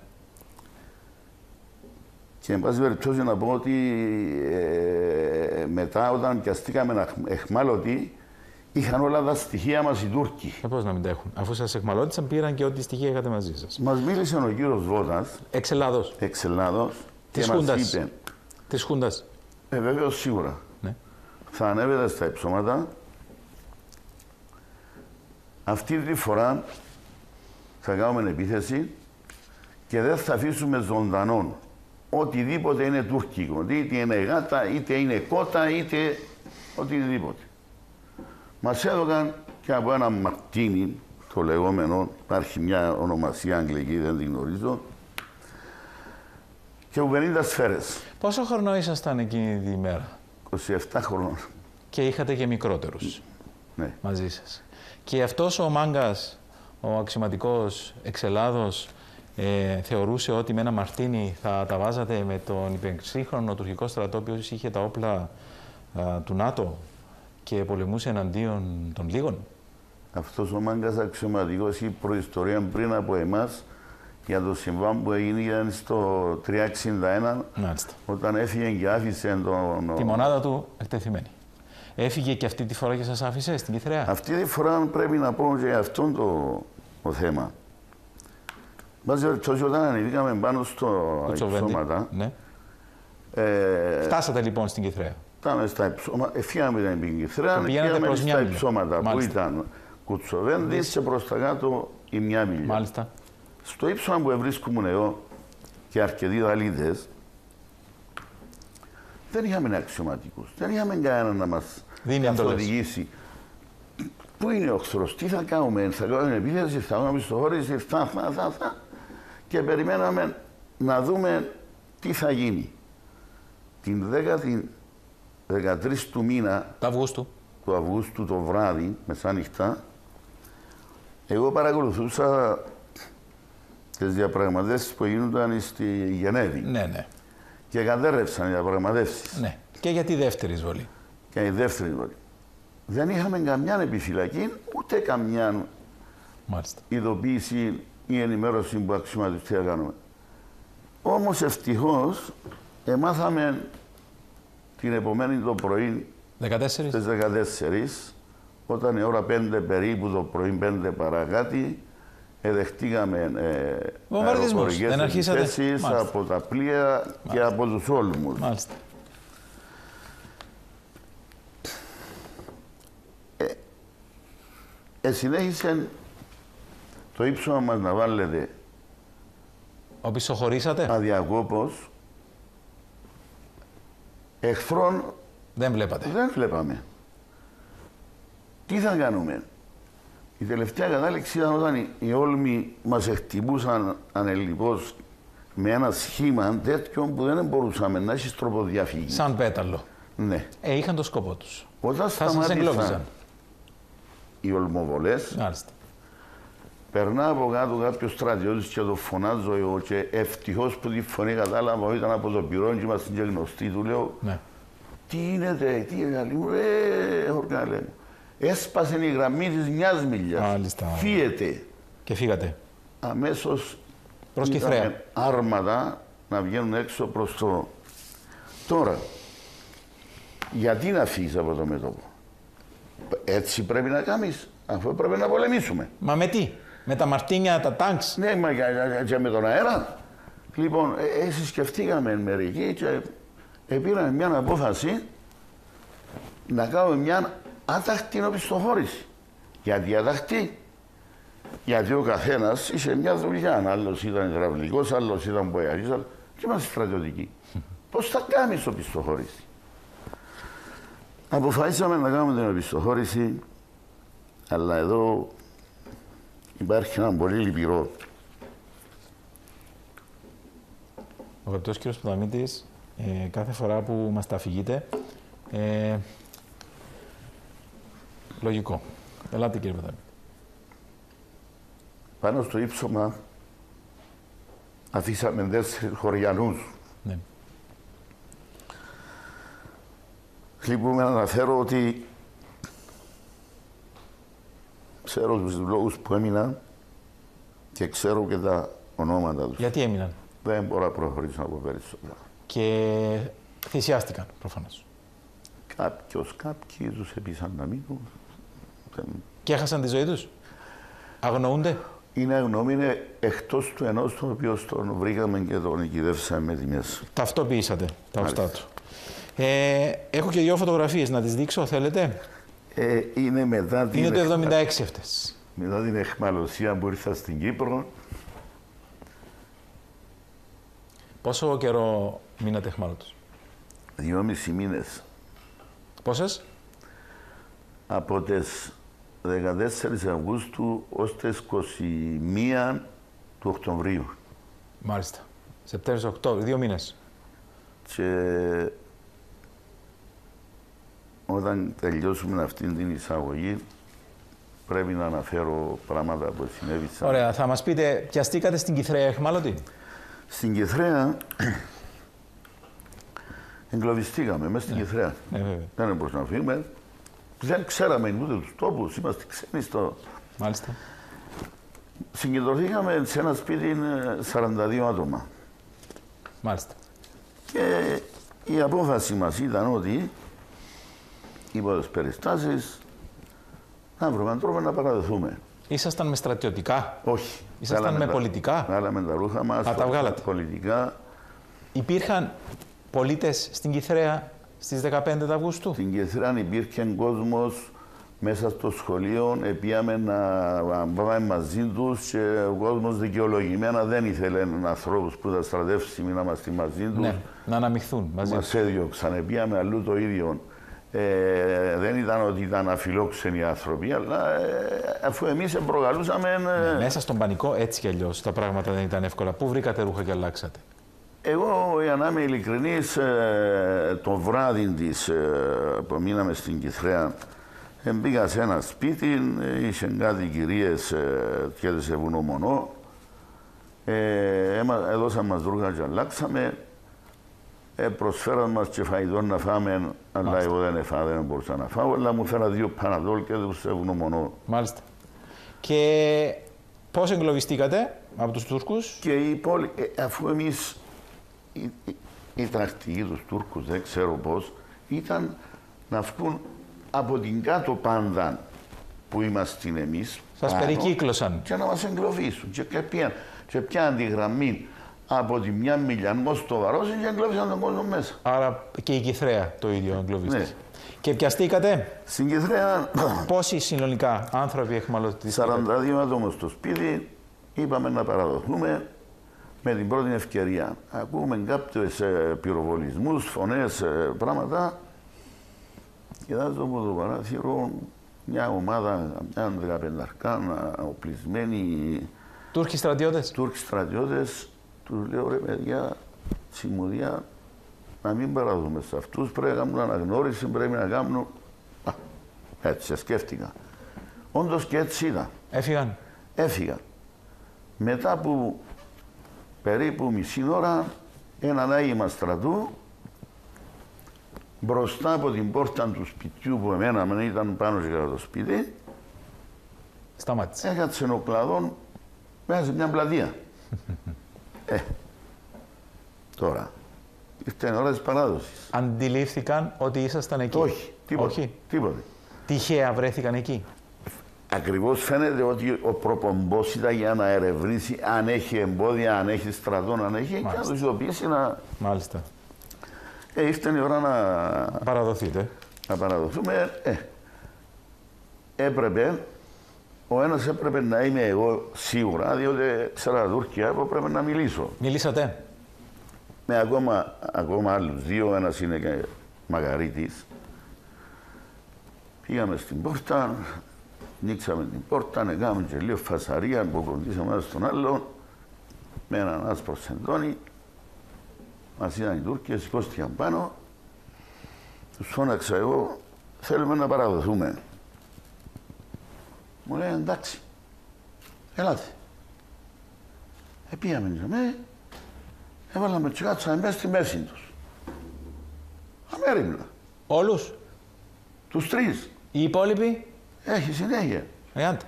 Και εν πάση περιπτώσει να πω ότι ε, μετά όταν πιαστήκαμε εχμάλωτοι, είχαν όλα τα στοιχεία μας οι Τούρκοι. Ε, πώς να μην τα έχουν? Αφού σας εχμαλώτησαν, πήραν και ό,τι στοιχεία είχατε μαζί σας. Μας μίλησε ο κύριος Βότας. Εξελάδος. Εξελάδος. Της Χούντας. Είπε, Της Χούντας. Ε, βέβαιος σίγουρα. Ναι. Θα ανέβετε στα υψώματα. Αυτή τη φορά θα κάνουμε επίθεση και δεν θα αφήσουμε ζωντανόν οτιδήποτε είναι τουρκικό. Είτε είναι γάτα, είτε είναι κότα, είτε οτιδήποτε. Μας έδωκαν και από ένα Μαρτίνι, το λεγόμενο, υπάρχει μια ονομασία αγγλική, δεν την γνωρίζω, και από πενήντα σφαίρες. Πόσο χρόνο ήσασταν εκείνη τη μέρα? είκοσι επτά χρονών. Και είχατε και μικρότερους ναι. μαζί σας. Και αυτός ο μάγκας, ο αξιωματικός Εξελάδος, ε, θεωρούσε ότι με ένα Μαρτίνι θα τα βάζατε με τον υπερσύγχρονο τουρκικό στρατό, ο οποίος είχε τα όπλα α, του ΝΑΤΟ και πολεμούσε εναντίον των Λίγων. Αυτός ο μάγκας αξιωματικός, η προϊστορία πριν από εμάς για το συμβάν που έγινε στο τριακόσια εξήντα ένα, Μάλιστα. όταν έφυγε και άφησε τον... Τη μονάδα του εκτεθειμένη. Έφυγε και αυτή τη φορά και σας άφησε στην Κιθρέα? Αυτή τη φορά πρέπει να πω για αυτό το, το θέμα. Βάζει περιπτώσει όταν ανεβήκαμε πάνω στο υψώματα. Ναι. Ε, Φτάσατε λοιπόν στην Κιθρέα? Φτάσαμε στα υψώματα, εφήγαμε την Κιθρέα και πήγαμε στα υψώματα που ήταν Κουτσοβέντης και προς τα κάτω η μια μιλιά. Μάλιστα. Στο ύψωμα που βρίσκομαι εγώ και αρκετοί δαλίδες, δεν είχαμε αξιωματικούς, δεν είχαμε κανέναν να μας καθοδηγήσει. Πού είναι ο εχθρός, τι θα κάνουμε, θα κάνουμε επίθεση, θα κάνουμε πιστοχώρηση, θα, θα, θα, θα. Και περιμέναμε να δούμε τι θα γίνει. Την δεκατρείς του μήνα, του Αυγούστου, του Αυγούστου το βράδυ, μεσάνυχτα, εγώ παρακολουθούσα τις διαπραγματεύσεις που γίνονταν στη Γενέβη. Ναι, ναι. Και κατέρρευσαν οι διαπραγματεύσεις. Ναι. Και για τη δεύτερη εισβολή. Και η δεύτερη εισβολή. Δεν είχαμε καμιά επιφυλακή, ούτε καμιά Μάλιστα. ειδοποίηση ή ενημέρωση που αξιωματιστεί να κάνουμε. Όμως ευτυχώς εμάθαμε την επομένη το πρωί δεκατέσσερις. στις δεκατέσσερις, όταν η ώρα πέντε περίπου το πρωί, πέντε παρά κάτι, εδεχτήκαμε ε, αεροπορικές επιθέσεις από τα πλοία Μάλιστα. και από τους όλμους. Μάλιστα. Ε, ε, συνέχισε το ύψωμα μας να βάλετε οπισθοχωρήσατε αδιακόπως. Εχθρών δεν βλέπατε. Δεν βλέπαμε. Τι θα κάνουμε. Η τελευταία κατάληξη ήταν όταν οι όλμοι μας εκτυπούσαν ανελιπώς με ένα σχήμα τέτοιο που δεν μπορούσαμε να έχει τρόπο διαφύγη. Σαν πέταλο. Ναι. Ε, είχαν το σκοπό τους. Όταν θα σας εγκλώβιζαν οι ολμοβολές, Μάλιστα. περνά από κάτω κάποιο στρατιώτης και το φωνάζω εγώ και ευτυχώς που τη φωνή κατάλαβα ότι ήταν από το πυρόν και είμαστε και γνωστοί, του λέω ναι. Τι είναι, τι είναι, μου ε, οργάλε μου. Έσπασε η γραμμή της μιας μιλιάς. Μάλιστα. Φύγετε. Και φύγατε. Αμέσως προς Κιθρέα. Άρματα να βγαίνουν έξω προς το... Τώρα, γιατί να φύγεις από το μέτωπο? Έτσι πρέπει να κάνεις, αφού πρέπει να πολεμήσουμε. Μα με τι? Με τα μαρτίνια, τα τάγκς? Ναι, μα και με τον αέρα. Λοιπόν, έτσι σκεφτήκαμε μερικοί και πήραμε μια απόφαση να κάνουμε μια άταχτη οπισθοχώρηση. Γιατί άταχτη? Γιατί ο καθένας είχε μια δουλειά. Άλλος ήταν υδραυλικός, άλλος ήταν μποιαρής, άλλος... και είμαστε στρατιωτικοί. Πώς θα κάνεις οπισθοχώρηση? Αποφασίσαμε να κάνουμε την οπισθοχώρηση, αλλά εδώ υπάρχει ένα πολύ λυπηρό. Ο αγαπητός κύριος Ποταμίτης, ε, κάθε φορά που μας τα αφηγείτε, ε, λογικό. Ελάτε κύριε Ποταμίτη. Πάνω στο ύψωμα αφήσαμε τέσσερις χωριανούς. Ναι. Λυπούμε να αναφέρω ότι ξέρω τους λόγους που έμειναν και ξέρω και τα ονόματα τους. Γιατί έμειναν? Δεν μπορώ να προχωρήσω από περισσότερα. Και θυσιάστηκαν προφανώς. Κάποιος, κάποιοι τους επίσαν να μείνουν. Και έχασαν τη ζωή τους. Αγνοούνται. Είναι αγνώμη, είναι εκτός του ενός, τον οποίο τον βρήκαμε και τον νικηδεύσαμε με τιμές. Ταυτοποιήσατε τα οστά του. Ε, έχω και δύο φωτογραφίες να τις δείξω, θέλετε? Ε, είναι μετά την... Είναι το εβδομήντα έξι αυτές. Μετά την αιχμαλωσία που ήρθα στην Κύπρο. Πόσο καιρό μείνατε αιχμάλωτος? Δυόμισι μήνες. Πόσες? Από τις δεκατέσσερις Αυγούστου ως τις είκοσι μία του Οκτωβρίου. Μάλιστα. Σεπτέμβριος, Οκτώβριο, δύο μήνες. Και όταν τελειώσουμε αυτήν την εισαγωγή, πρέπει να αναφέρω πράγματα που συνέβησαν. Ωραία. Θα μας πείτε, πιαστήκατε στην Κιθρέα αιχμάλωτη? Στην Κιθρέα εγκλωβιστήκαμε μέσα στην ναι. Κιθρέα. Ναι, δεν μπορούσαμε να φύγουμε. Δεν ξέραμε ούτε τους τόπους, είμαστε ξένοι στο... Μάλιστα. Συγκεντρωθήκαμε σε ένα σπίτι σαράντα δύο άτομα. Μάλιστα. Και η απόφαση μας ήταν ότι υπό τις περιστάσεις να βρούμε τρόπο να παραδεθούμε. Ήσασταν με στρατιωτικά? Όχι. Ήσασταν με τα, πολιτικά? Βγάλαμε τα ρούχα μας. Α, τα βγάλατε. Πολιτικά. Υπήρχαν πολίτες στην Κιθρέα στις δεκαπέντε Αυγούστου? Στην Κιθρέα υπήρχε κόσμος μέσα στο σχολείο. Επίαμε να πάμε μαζί τους και ο κόσμος δικαιολογημένα δεν ήθελε ανθρώπους που ήταν στρατεύσιμοι να είμαστε μαζί τους. Ναι, να αναμειχθούν μαζί τους. Μας έδιωξαν. Επίαμε αλλού το ίδιο. Ε, δεν ήταν ότι ήταν αφιλόξενοι άνθρωποι, αλλά ε, αφού εμείς προκαλούσαμε... Ναι, μέσα στον πανικό έτσι κι αλλιώς τα πράγματα δεν ήταν εύκολα. Πού βρήκατε ρούχα και αλλάξατε? Εγώ, για να είμαι ειλικρινής, ε, το βράδυ της ε, που μείναμε στην Κιθρέα, ε, μπήκα σε ένα σπίτι, ε, είχε κάτι κυρίες ε, και τις ευγνωμονώ. Ε, έδωσαν μας ρούχα και αλλάξαμε. Ε, προσφέραν μας και φαγητό να φάμε, αλλά Μάλιστα. εγώ δεν έφαγα, δεν μπορούσα να φάω, αλλά μου φέρα δύο παναδόλ και τους ευγνωμονώ. Μάλιστα. Και πώς εγκλωβιστήκατε από τους Τούρκους? Και η πόλη, ε, αφού εμείς, οι, οι, οι τρακτικοί τους Τούρκους, δεν ξέρω πώς, ήταν να βγουν από την κάτω πάντα που είμαστε εμείς. Σας περικύκλωσαν. Και να μας εγκλωβίσουν. Και, και, πιάν, και πιάν τη γραμμή από τη μια μιλιανμό στο Βαρόσι και εγκλώβησαν τον κόσμο μέσα. Άρα και η Κιθρέα το ίδιο εγκλωβίστηκε. Ναι. Και πιαστήκατε? Στην Κιθρέα... Πόσοι συνολικά άνθρωποι εχμαλωτιστήκατε? σαράντα δύο άτομα στο σπίτι, είπαμε να παραδοθούμε με την πρώτη ευκαιρία. Ακούμε κάποιους ε, πυροβολισμούς, φωνές, ε, πράγματα. Κοιτάζω από το παράθυρο μια ομάδα, μια δεκαπενταρκά, οπλισμένοι... Τούρκοι στρατιώτες. Τούρκοι στρατιώτες. Τους λέω, ρε παιδιά, συμμουδία, να μην παραδούμε σε αυτούς, πρέπει να κάνουν αναγνώριση, πρέπει να κάνουν... Α, έτσι σκέφτηκα. Όντως και έτσι ήταν. Έφυγαν. Έφυγαν. Μετά από περίπου μισή ώρα, έναν άγημα στρατού, μπροστά από την πόρτα του σπιτιού που εμένα με ήταν πάνω σε το σπίτι, σταμάτησε. Έκατσε ο κλαδόν μέσα σε μια πλατεία. Ε, Τώρα. Ήρθε η ώρα της παράδοσης. Αντιλήφθηκαν ότι ήσασταν εκεί? Όχι, τίποτε. Όχι. Τίποτε. Τυχαία βρέθηκαν εκεί? Ακριβώς φαίνεται ότι ο προπομπός ήταν για να ερευνήσει αν έχει εμπόδια, αν έχει στρατόν, αν έχει, και να τους ειδοποιήσει να... Μάλιστα. Ε, ήρθε η ώρα να... παραδοθείτε. Να παραδοθούμε. Ε, έπρεπε, ο ένας έπρεπε να είμαι εγώ σίγουρα, διότι ξέρα Τουρκία που πρέπει να μιλήσω. Μιλήσατε? Με ακόμα, ακόμα άλλους δύο, ένας είναι και Μαγαρίτης. Πήγαμε στην πόρτα, ανοίξαμε την πόρτα, έκαναμε και λίγο φασαρία που κοντήσαμε ένα στον άλλον, με έναν άσπρο σεντόνι. Μας είδαν οι Τούρκοι, σηκώστηκαν πάνω. Τους φώναξα εγώ, θέλουμε να παραδοθούμε. Μου λέει εντάξει, ελάτε. Επήγαμε και με, έβαλαμε και κάτσαμε μέσα στη μέση τους. Αμέριμνα. Όλους? Τους τρεις. Οι υπόλοιποι? Έχει συνέχεια. Εάντε.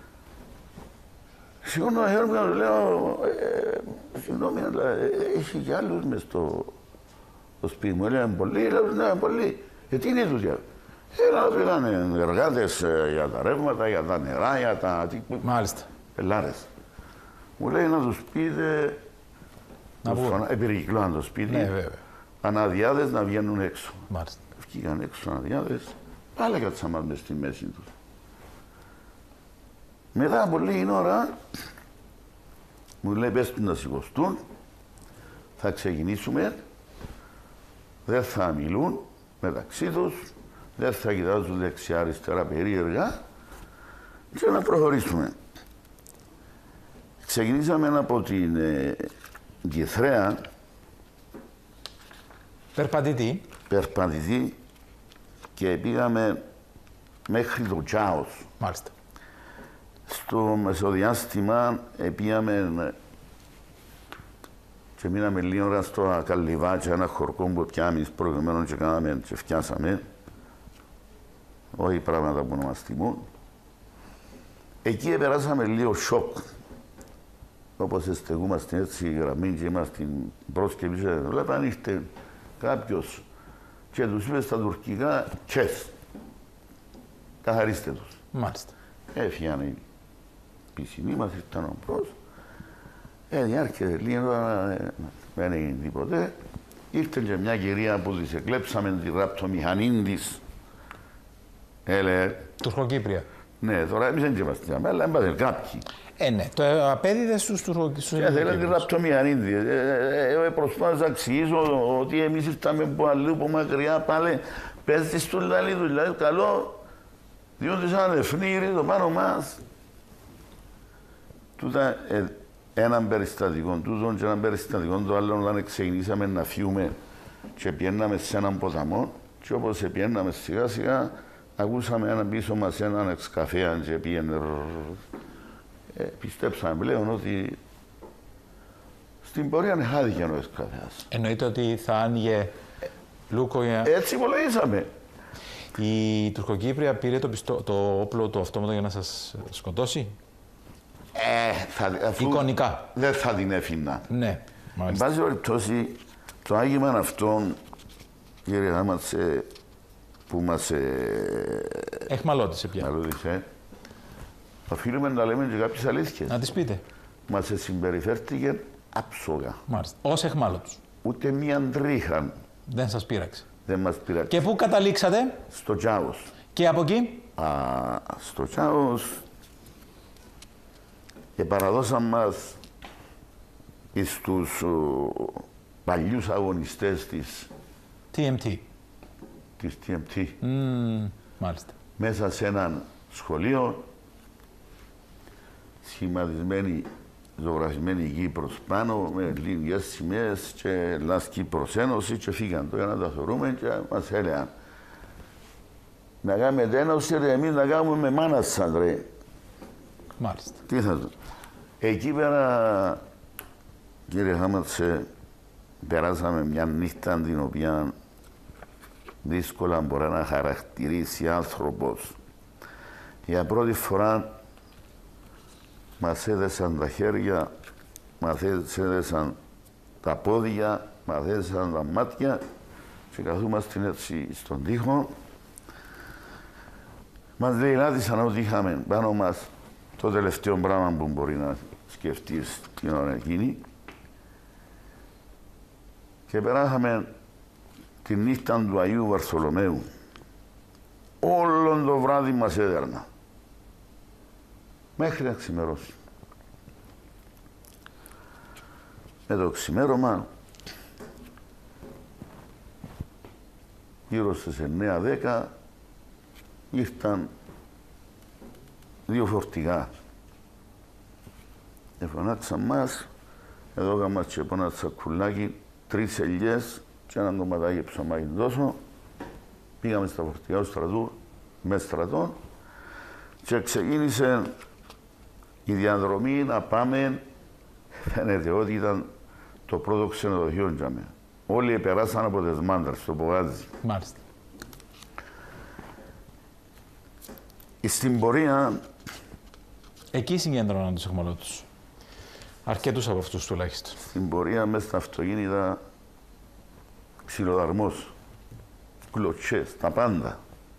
Σηκώνω ένα χέρι μου και του λέω, ε, συγγνώμη, αλλά ε, έχει κι άλλους μες στο, στο σπίτι μου. Έλεγαν πολλοί, λέω, ναι, πολλοί. Ε, τι είναι η δουλειά? Ε, ήταν εργάτες ε, για τα ρεύματα, για τα νερά, για τα... Μάλιστα. Πελάρες. Μου λέει να τους πείτε, να βγουν. Επηρυκλώναν το σπίτι, ναι, βέβαια. αναδιάδες να βγαίνουν έξω. Μάλιστα. Βγήκαν έξω αναδιάδες, πάλι κάτσαμε μες στη μέση τους. Μετά από λίγη ώρα, μου λέει πες τους να σηκωστούν, θα ξεκινήσουμε, δεν θα μιλούν μεταξύ τους, δεν θα κοιτάζουν δεξιά-αριστερά περίεργα και να προχωρήσουμε. Ξεκινήσαμε από την ε, Κιθρέα. Περπατητή. Περπατητή και πήγαμε μέχρι το Τσάος. Μάλιστα. Στο μεσοδιάστημα πήγαμε και μείναμε λίγο ώρα στο Καλυβάτσια, ένα χορκό που πιάμεις προηγουμένως και κάναμε και φτιάσαμε. Όχι πράγματα που να μας τιμούν. Εκεί περάσαμε λίγο σοκ. Όπως στεγούμαστε έτσι γραμμή και είμαστε πρόσκεποι και βλέπαν ήρθε κάποιος και τους είπε στα τουρκικά «Τσες». Καθαρίστε τους. Μάλιστα. Έφυγαν οι πισινοί μας, ήρθαν ο προς. Ε, διάρκεται λίγο, δεν έγινε τίποτε. Ήρθε και μια κυρία που της εκλέψαμε τη ραπτομηχανή της. Έλε. Τουρκοκύπρια. Ναι, τώρα εμείς δεν είμαστε, αλλά έμπαθε κάποιοι. Ε, ναι, το απέδιδε στους Τουρκοκύπριους. Και θέλει τη ραπτομηχανή της. Εγώ προσπάθησα να εξηγήσω ότι εμείς ήρθαμε από αλλού, από μακριά, πάλι πες της του λαλίδου, δηλαδή καλό, διότι σαν αδεφνήρι το πάνω μας. Τούτα ε, έναν περιστατικό, τούτον και έναν περιστατικό, το άλλο όταν ξεκινήσαμε να φύγουμε και πιέναμε σε έναν ποταμό και όπως πιέναμε σιγά σιγά ακούσαμε έναν πίσω μας έναν εξκαφέα και πήγαινε. Ε, πιστέψαμε πλέον ότι στην πορεία χάθηκε ο εξκαφέας. Εννοείται ότι θα άνοιγε λούκο για... Έτσι υπολογίσαμε. Η Τουρκοκύπρια πήρε το, πιστό, το όπλο το αυτόματο για να σας σκοτώσει. Ε, θα, αφού εικονικά. Δεν θα την έφυνα. Ναι, μάλιστα. Εν πάση περιπτώσει, το άγγιγμα αυτόν, κύριε Γάματσε, που μας ε, εχμαλώτησε πια. Εχμαλώτησε. Οφείλουμε να λέμε και κάποιες αλήθειες. Να τις πείτε. Μας συμπεριφέρθηκε άψογα. Μάλιστα. Ως εχμάλωτους. Ούτε μία τρίχα. Δεν σας πείραξε. Δεν μας πείραξε. Και πού καταλήξατε? Στο Τσάος. Και από εκεί? Α, στο Τσάος και παραδώσαν μας στους ο, παλιούς αγωνιστές της τι εμ τι. Της τι εμ τι. Mm, μάλιστα. Μέσα σε έναν σχολείο, σχηματισμένη, ζωγραφισμένη Κύπρος πάνω, με ελληνικές σημαίες και Ελλάς Κύπρος Ένωση και φύγαν το για να τα θεωρούμε και μας έλεγαν να κάνουμε ένωση ρε, εμείς να κάνουμε με μάνα σαν ρε. Μάλιστα. Τι θα το. Εκεί πέρα, κύριε Χάματσε, περάσαμε μια νύχτα την οποία δύσκολα μπορεί να χαρακτηρίσει άνθρωπος. Για πρώτη φορά μας έδεσαν τα χέρια, μας έδεσαν τα πόδια μαθαίναν τα μάτια και καθόμαστε έτσι στον τοίχο. Μας λέει, λάτισαν ότι είχαμε πάνω μας το τελευταίο πράγμα που μπορεί να σκεφτείς την ώρα εκείνη. Και περάσαμε τη νύχτα του Αγίου Βαρθολομαίου. Όλο το βράδυ μας έδερνα. Μέχρι να ξημερώσει. Με το ξημέρωμα, γύρω στις εννέα δέκα, ήρθαν δύο φορτηγά. Εφωνάξαν μας, εδώ έκαναν και από ένα τσακουλάκι, τρεις ελιές και έναν κομματάκι ψωμάκι τόσο. Πήγαμε στα φορτηγά του στρατού, με στρατών και ξεκίνησε η διαδρομή να πάμε. Φαίνεται ότι ήταν το πρώτο ξενοδοχείο για μένα. Όλοι περάσαν από τις Μάντρες, στο Πογάζι. Μάλιστα. Στην πορεία... Εκεί συγκέντρωναν τους αιχμαλώτους. Αρκετούς από αυτούς τουλάχιστον. Στην πορεία μέσα στα αυτοκίνητα ξυλοδαρμός, κλωτσές, τα πάντα.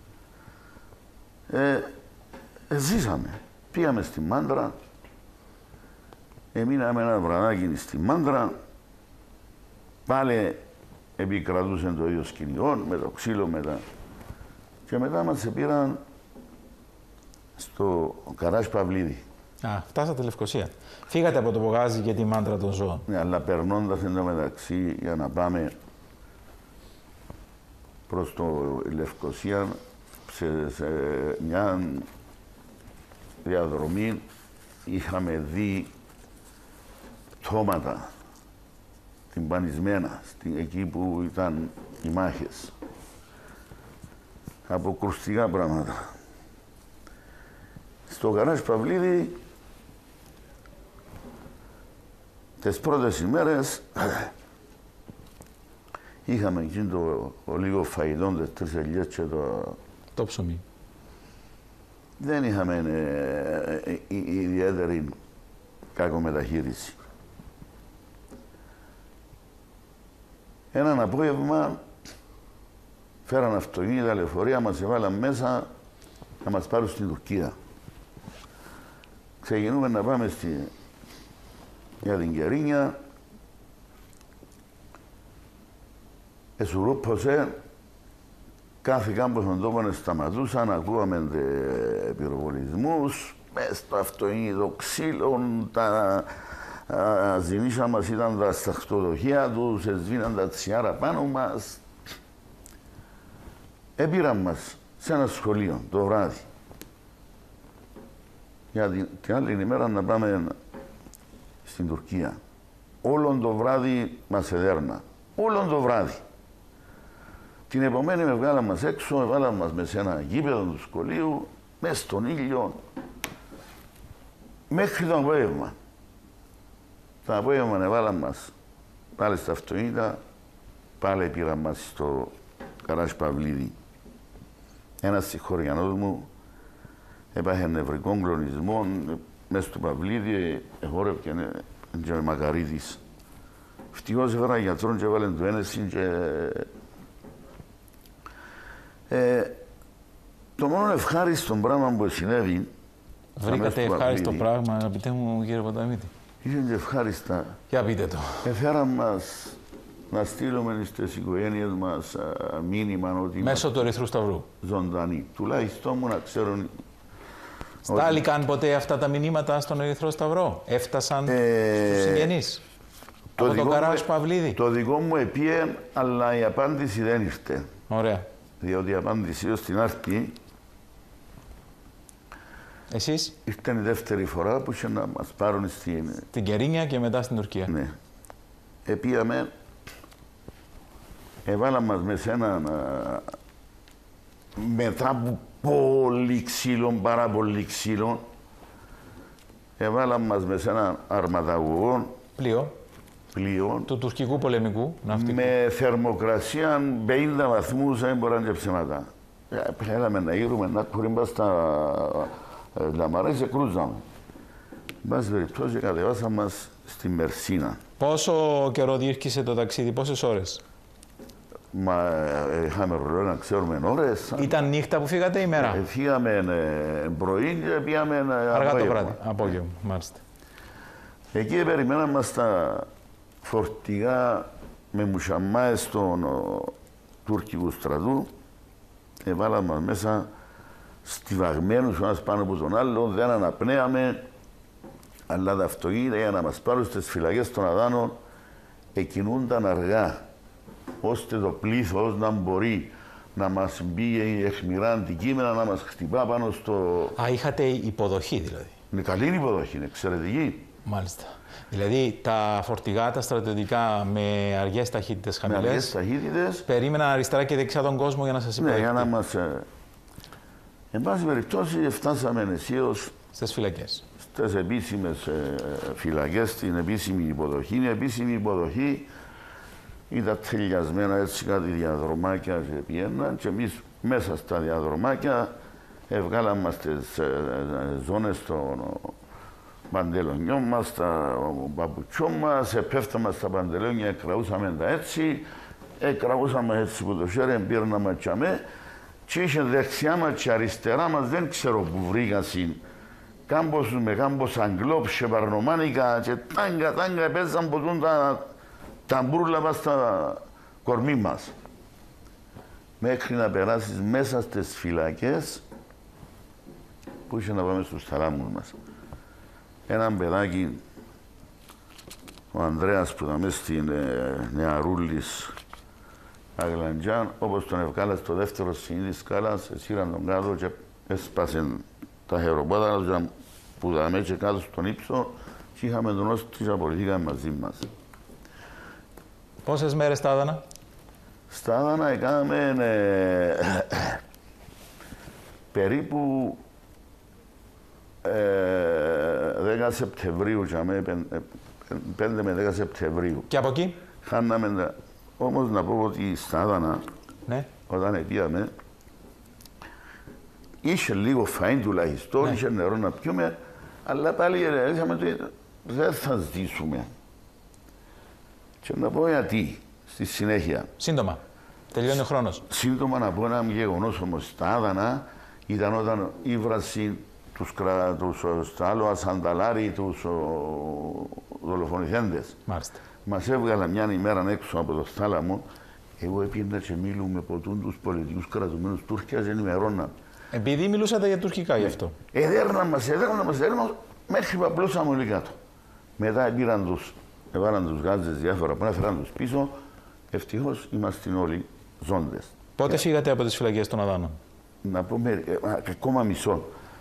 Ε, ε, ζήσαμε. Πήγαμε στη Μάντρα, εμείναμε ένα βραδάκι στη Μάντρα, πάλι επικρατούσε το ίδιο σκηνικό, με το ξύλο μετά. Και μετά μας πήραν στο Καράζ Παυλίδη. Α, φτάσατε Λευκοσία. Φύγατε από το Πογάζι για τη Μάντρα των ζώων. Ναι, αλλά περνώντας εν τω μεταξύ για να πάμε προς το Λευκοσία σε, σε μια διαδρομή είχαμε δει πτώματα τυμπανισμένα εκεί που ήταν οι μάχες. Αποκρουστικά πράγματα. Στο Καράζ Παυλίδη τις πρώτες ημέρες είχαμε εκεί το ο λίγο φαγητό, τις τρεις ελιές και το... Το ψωμί. Δεν είχαμε ε, ε, ε, ιδιαίτερη κακομεταχείριση. Έναν απόγευμα φέραν αυτοκίνητα, λεωφορεία, μας έβαλαν μέσα να μας πάρουν στην Τουρκία. Ξεκινούμε να πάμε στη... για την Κερίνια. Εσουρούπωσε, κάθε κάμπος τόπο σταματούσαν, ακούγαμε πυροβολισμούς, μες στο αυτοκίνητο ξύλων, τα ζημίσια μας ήταν τα σταχτοδοχεία τους, εσβήναν τα τσιάρα πάνω μας. Έπήραν μας σε ένα σχολείο το βράδυ. Για την, την άλλη ημέρα να πάμε στην Τουρκία. Όλον το βράδυ μας εδέρνα. Όλον το βράδυ. Την επομένη με βγάλαν μας έξω, έβαλαν μας μες σε ένα γήπεδο του σχολείου, μες στον ήλιο, μέχρι το απόγευμα. Το απόγευμα έβαλαν μας πάλι στα αυτοκίνητα, πάλι πήραν μας στο Καράζ Παυλίδη. Ένας συγχωριανός μου έπαθε νευρικό κλονισμό μέσα στο Παυλίδη, εγχώρευκε και με Μακαρίτης. Ευτυχώς έφερα γιατρόν και έβαλαν το ένεση και... Ε, το μόνο ευχάριστο πράγμα που συνέβη... Βρήκατε ευχάριστο πράγμα, αγαπητέ μου κύριε Ποταμίτη. Είχε και ευχάριστα. Για πείτε το. Έφεραν μας να στείλουμε στις οικογένειες μας α, μήνυμα ότι... Μέσω του Ερυθρού Σταυρού. Ζωντανοί. Τουλάχιστον μου να ξέρουν... Στάληκαν ότι... ποτέ αυτά τα μηνύματα στον Ερυθρό Σταυρό. Έφτασαν ε... στους συγγενείς. Το από τον Καράζ Παυλίδη. Το δικό μου επίε, αλλά η απάντηση δεν ήρθε. Ωραία. Διότι η απάντηση ως την αρχή... Εσείς? Ήρθε η δεύτερη φορά που είχε να μας πάρουν στην... Την Κερίνια και μετά στην Τουρκία. Ναι. Επίαμε, έβαλαν μας με ένα... μετά από πολύ ξύλο, πάρα πολύ ξύλο, έβαλαν μας με ένα αρματαγωγό. Πλοίο. Πλοίο. Του τουρκικού πολεμικού ναυτικού. Με θερμοκρασία πενήντα βαθμούς, δεν μπορούν και ψέματα. Θέλαμε να γύρουμε, να κουρήμπα στα λαμαρές και κρούζαμε. Εν πάση περιπτώσει, κατεβάσαμε μας στη Μερσίνα. Πόσο καιρό διήρκησε το ταξίδι, πόσες ώρες? Μα είχαμε ρολόι να ξέρουμε ώρες. Ήταν νύχτα που φύγατε ή μέρα? Ε, φύγαμε ε, πρωί και πήγαμε ε, αργά το βράδυ. Απόγευμα, μάλιστα. Εκεί περιμέναμε μας τα φορτηγά με μουσαμάες των ο, τουρκικού στρατού. Εβάλαμε μας μέσα στιβαγμένους ένας πάνω από τον άλλο, δεν αναπνέαμε, αλλά τα αυτοκίνητα για να μας πάρουν στις φυλακές των Αδάνων εκκινούνταν αργά, ώστε το πλήθος να μπορεί να μας μπει αιχμηρά αντικείμενα, να μας χτυπά πάνω στο... Α, είχατε υποδοχή δηλαδή. Είναι καλή υποδοχή, είναι εξαιρετική. Μάλιστα. Δηλαδή τα φορτηγά, τα στρατιωτικά με αργές ταχύτητες χαμηλές, με αργές ταχύτητες, περίμεναν αριστερά και δεξιά τον κόσμο για να σας υποδεχτεί. Ναι, για να μας... Εν πάση περιπτώσει, φτάσαμε αισίως στις φυλακές. Στις επίσημες ε, φυλακές, στην επίσημη υποδοχή. Η επίσημη υποδοχή ήταν τελειασμένα έτσι κάτι διαδρομάκια και πιέναν και εμείς μέσα στα διαδρομάκια εβγάλαμε μας τις ε, ζώνες των παντελονιών μας, τα παπουτσιών μας, επέφταμε στα παντελόνια, κραούσαμε τα έτσι, ε, κραούσαμε έτσι που το χέρι, πήρναμε τσαμέ και είχε δεξιά μας και αριστερά μας, δεν ξέρω που βρήκασαν κάμπος με κάμπος αγγλόπ και παρνομάνικα και τάγκα τάγκα παίζαν ποτούν τα ταμπρούλα μας στα κορμί μας. Μέχρι να περάσεις μέσα στις φυλακές που είχε να πάμε στους θαλάμους μας. Έναν παιδάκι, ο Ανδρέας που ήταν μέσα στην ε, Νεαρούλης Αγλαντζάν, όπως τον εβγάλα στο δεύτερο συνήθι της σκάλας, εσύραν τον κάτω και έσπασε τα χεροπόδαρα που δαμε και κάτω στον ύψο και είχαμε τον όσο και απολυθήκαμε μαζί μας. Πόσες μέρες στα Άδανα? Στα Άδανα έκαναμε ε, περίπου ε, δέκα Σεπτεμβρίου, πέντε με δέκα Σεπτεμβρίου. Και από εκεί? Χάναμε, όμως να πω ότι στα Άδανα, ναι, όταν πήγαμε, είχε λίγο φαΐν τουλάχιστον, ναι, είχε νερό να πιούμε, αλλά πάλι έλεγαμε ότι δεν θα ζήσουμε. Και να πω γιατί, στη συνέχεια. Σύντομα. Τελειώνει ο χρόνος. Σύντομα να πω ένα γεγονός όμως. Στα Άδανα ήταν όταν ήβρασαν τους, τους στα άλλο ασανταλάρι, τους δολοφονηθέντες. Μάλιστα. Μας έβγαλα μια ημέρα έξω από το θάλαμο. Εγώ έπαιρνα και μίλου με ποτούν τους πολιτικούς κρατουμένους Τούρκιας, ενημερώνα. Επειδή μιλούσατε για τουρκικά γι' αυτό. Εδέρνα μας, εδέρνα μας, εδέρνα μας, μέχρι που απλώσαμε όλοι κάτω. Μετά πήραν τους, έβαλαν τους γάζες διάφορα που έφεραν τους πίσω. Ευτυχώς είμαστε όλοι ζώντες. Πότε φύγατε από τις φυλακές των Αδάνων? Να πούμε, ε, ακόμα μισό.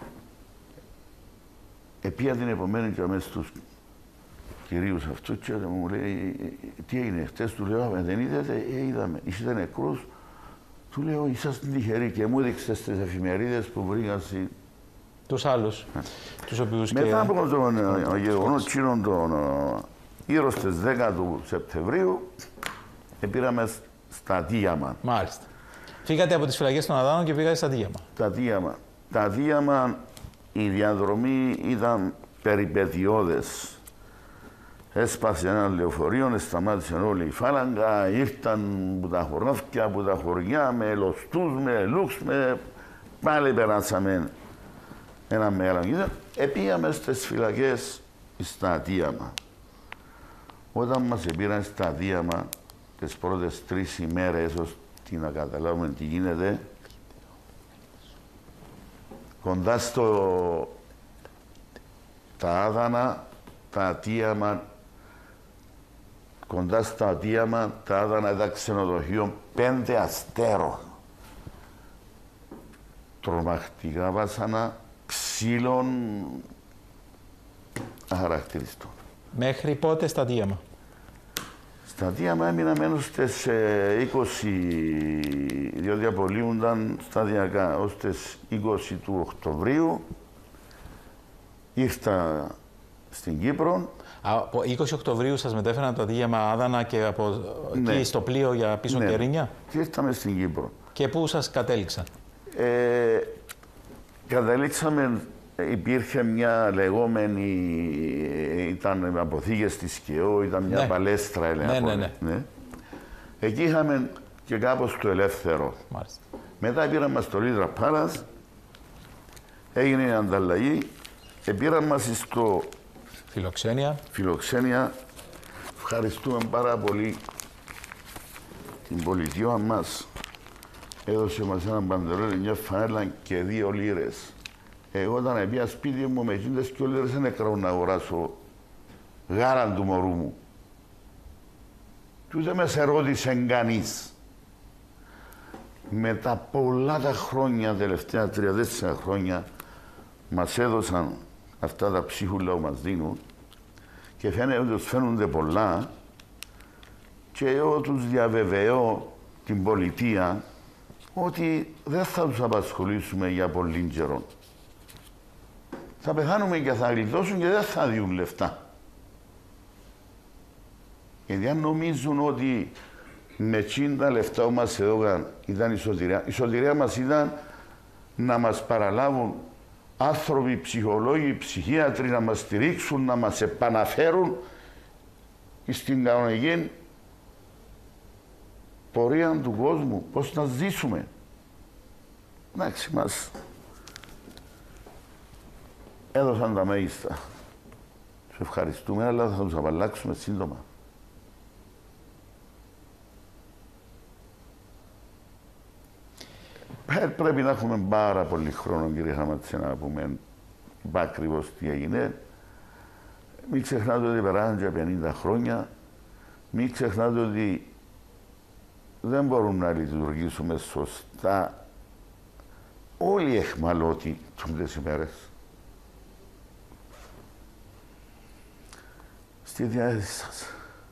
Επία την επομένη και μέσα στους κυρίους αυτούς και μου λέει, τι έγινε χτες, του λέω, δεν είδατε, ε, είδαμε, είστε νεκρούς. Του λέω, είσαστε τυχεροί και μου έδειξε στις εφημερίδες που βρήκαν si... τους άλλους, yeah. τους οποίους μετά και... από τον γεγονός τσίνον τον γύρω στις δέκα του Σεπτεμβρίου, πήραμε στα Δίαμα. Μάλιστα. Φύγατε από τις φυλακές των Αδάνων και πήγατε στα Δίαμα. Τα Δίαμα. Τα Δίαμα, η διαδρομή ήταν περιπετειώδες. Έσπασε ένα λεωφορείο, σταμάτησε όλη η φάλαγγα, ήρθαν από τα χωράφια, από τα χωριά, με λοστούς, με λούξ, με... πάλι περάσαμε ένα μέλλον. Επήγαμε στις φυλακές στα Δίαμα. Όταν μας πήραν στα Δίαμα, τις πρώτες τρεις ημέρες, ώστε να καταλάβουμε τι γίνεται, κοντά στο τα Άδανα, τα Δίαμα, κοντά στα Δίαμα, τα Άδανα ήταν ξενοδοχείο πέντε αστέρων. Τρομακτικά βάσανα, ξύλων, αχαρακτηριστών. Μέχρι πότε στα Δίαμα? Στα Δίαμα έμεινα μένω στις είκοσι, διότι απολύονταν σταδιακά, ως τις είκοσι του Οκτωβρίου. Ήρθα στην Κύπρο. Από είκοσι Οκτωβρίου σας μετέφεραν τα Δίαμα Άδανα και από ναι. εκεί στο πλοίο για πίσω ναι. Κερίνια. Και ήρθαμε στην Κύπρο. Και πού σας κατέληξαν? Ε, καταλήξαμε υπήρχε μια λεγόμενη, ήταν αποθήκες στη Σκαιό, ήταν μια ναι. παλέστρα, έλεγα. Ναι, ναι, ναι. ναι. Εκεί είχαμε και κάπως το ελεύθερο. Μάλιστα. Μετά πήραμε στο Λίδρα Πάλας, έγινε η ανταλλαγή και πήραμε μας στο Φιλοξένια. Φιλοξένια. Ευχαριστούμε πάρα πολύ την πολιτεία μας. Έδωσε μας έναν παντελόνι, μια φανέλα και δύο λίρες. Εγώ όταν πήγα σπίτι μου με εκείνες και λίρες δεν έκανα να αγοράσω γάραν του μωρού μου. Και ούτε με σε ρώτησε κανείς. Μετά πολλά τα χρόνια, τελευταία τρία-τέσσερα χρόνια, μας έδωσαν αυτά τα ψίχουλα που μας δίνουν και φαίνεται ότι τους φαίνονται πολλά και εγώ τους διαβεβαιώ την πολιτεία ότι δεν θα τους απασχολήσουμε για πολύ καιρό. Θα πεθάνουμε και θα γλιτώσουν και δεν θα διούν λεφτά. Γιατί αν νομίζουν ότι με τσίντα λεφτά που μας έδωκαν ήταν η σωτηρία, η σωτηρία μας ήταν να μας παραλάβουν άνθρωποι, ψυχολόγοι, ψυχίατροι, να μας στηρίξουν, να μας επαναφέρουν στην κανονική πορεία του κόσμου, πώς να ζήσουμε. Εντάξει, μας έδωσαν τα μέγιστα. Τους ευχαριστούμε, αλλά θα τους απαλλάξουμε σύντομα. Πρέπει να έχουμε πάρα πολύ χρόνο, κύριε Χαματσέ, να πούμε ακριβώς τι έγινε. Μην ξεχνάτε ότι περάσαν και πενήντα χρόνια. Μην ξεχνάτε ότι δεν μπορούμε να λειτουργήσουμε σωστά όλοι οι εχμαλώτοι τις ημέρες. Στη διάθεση σας.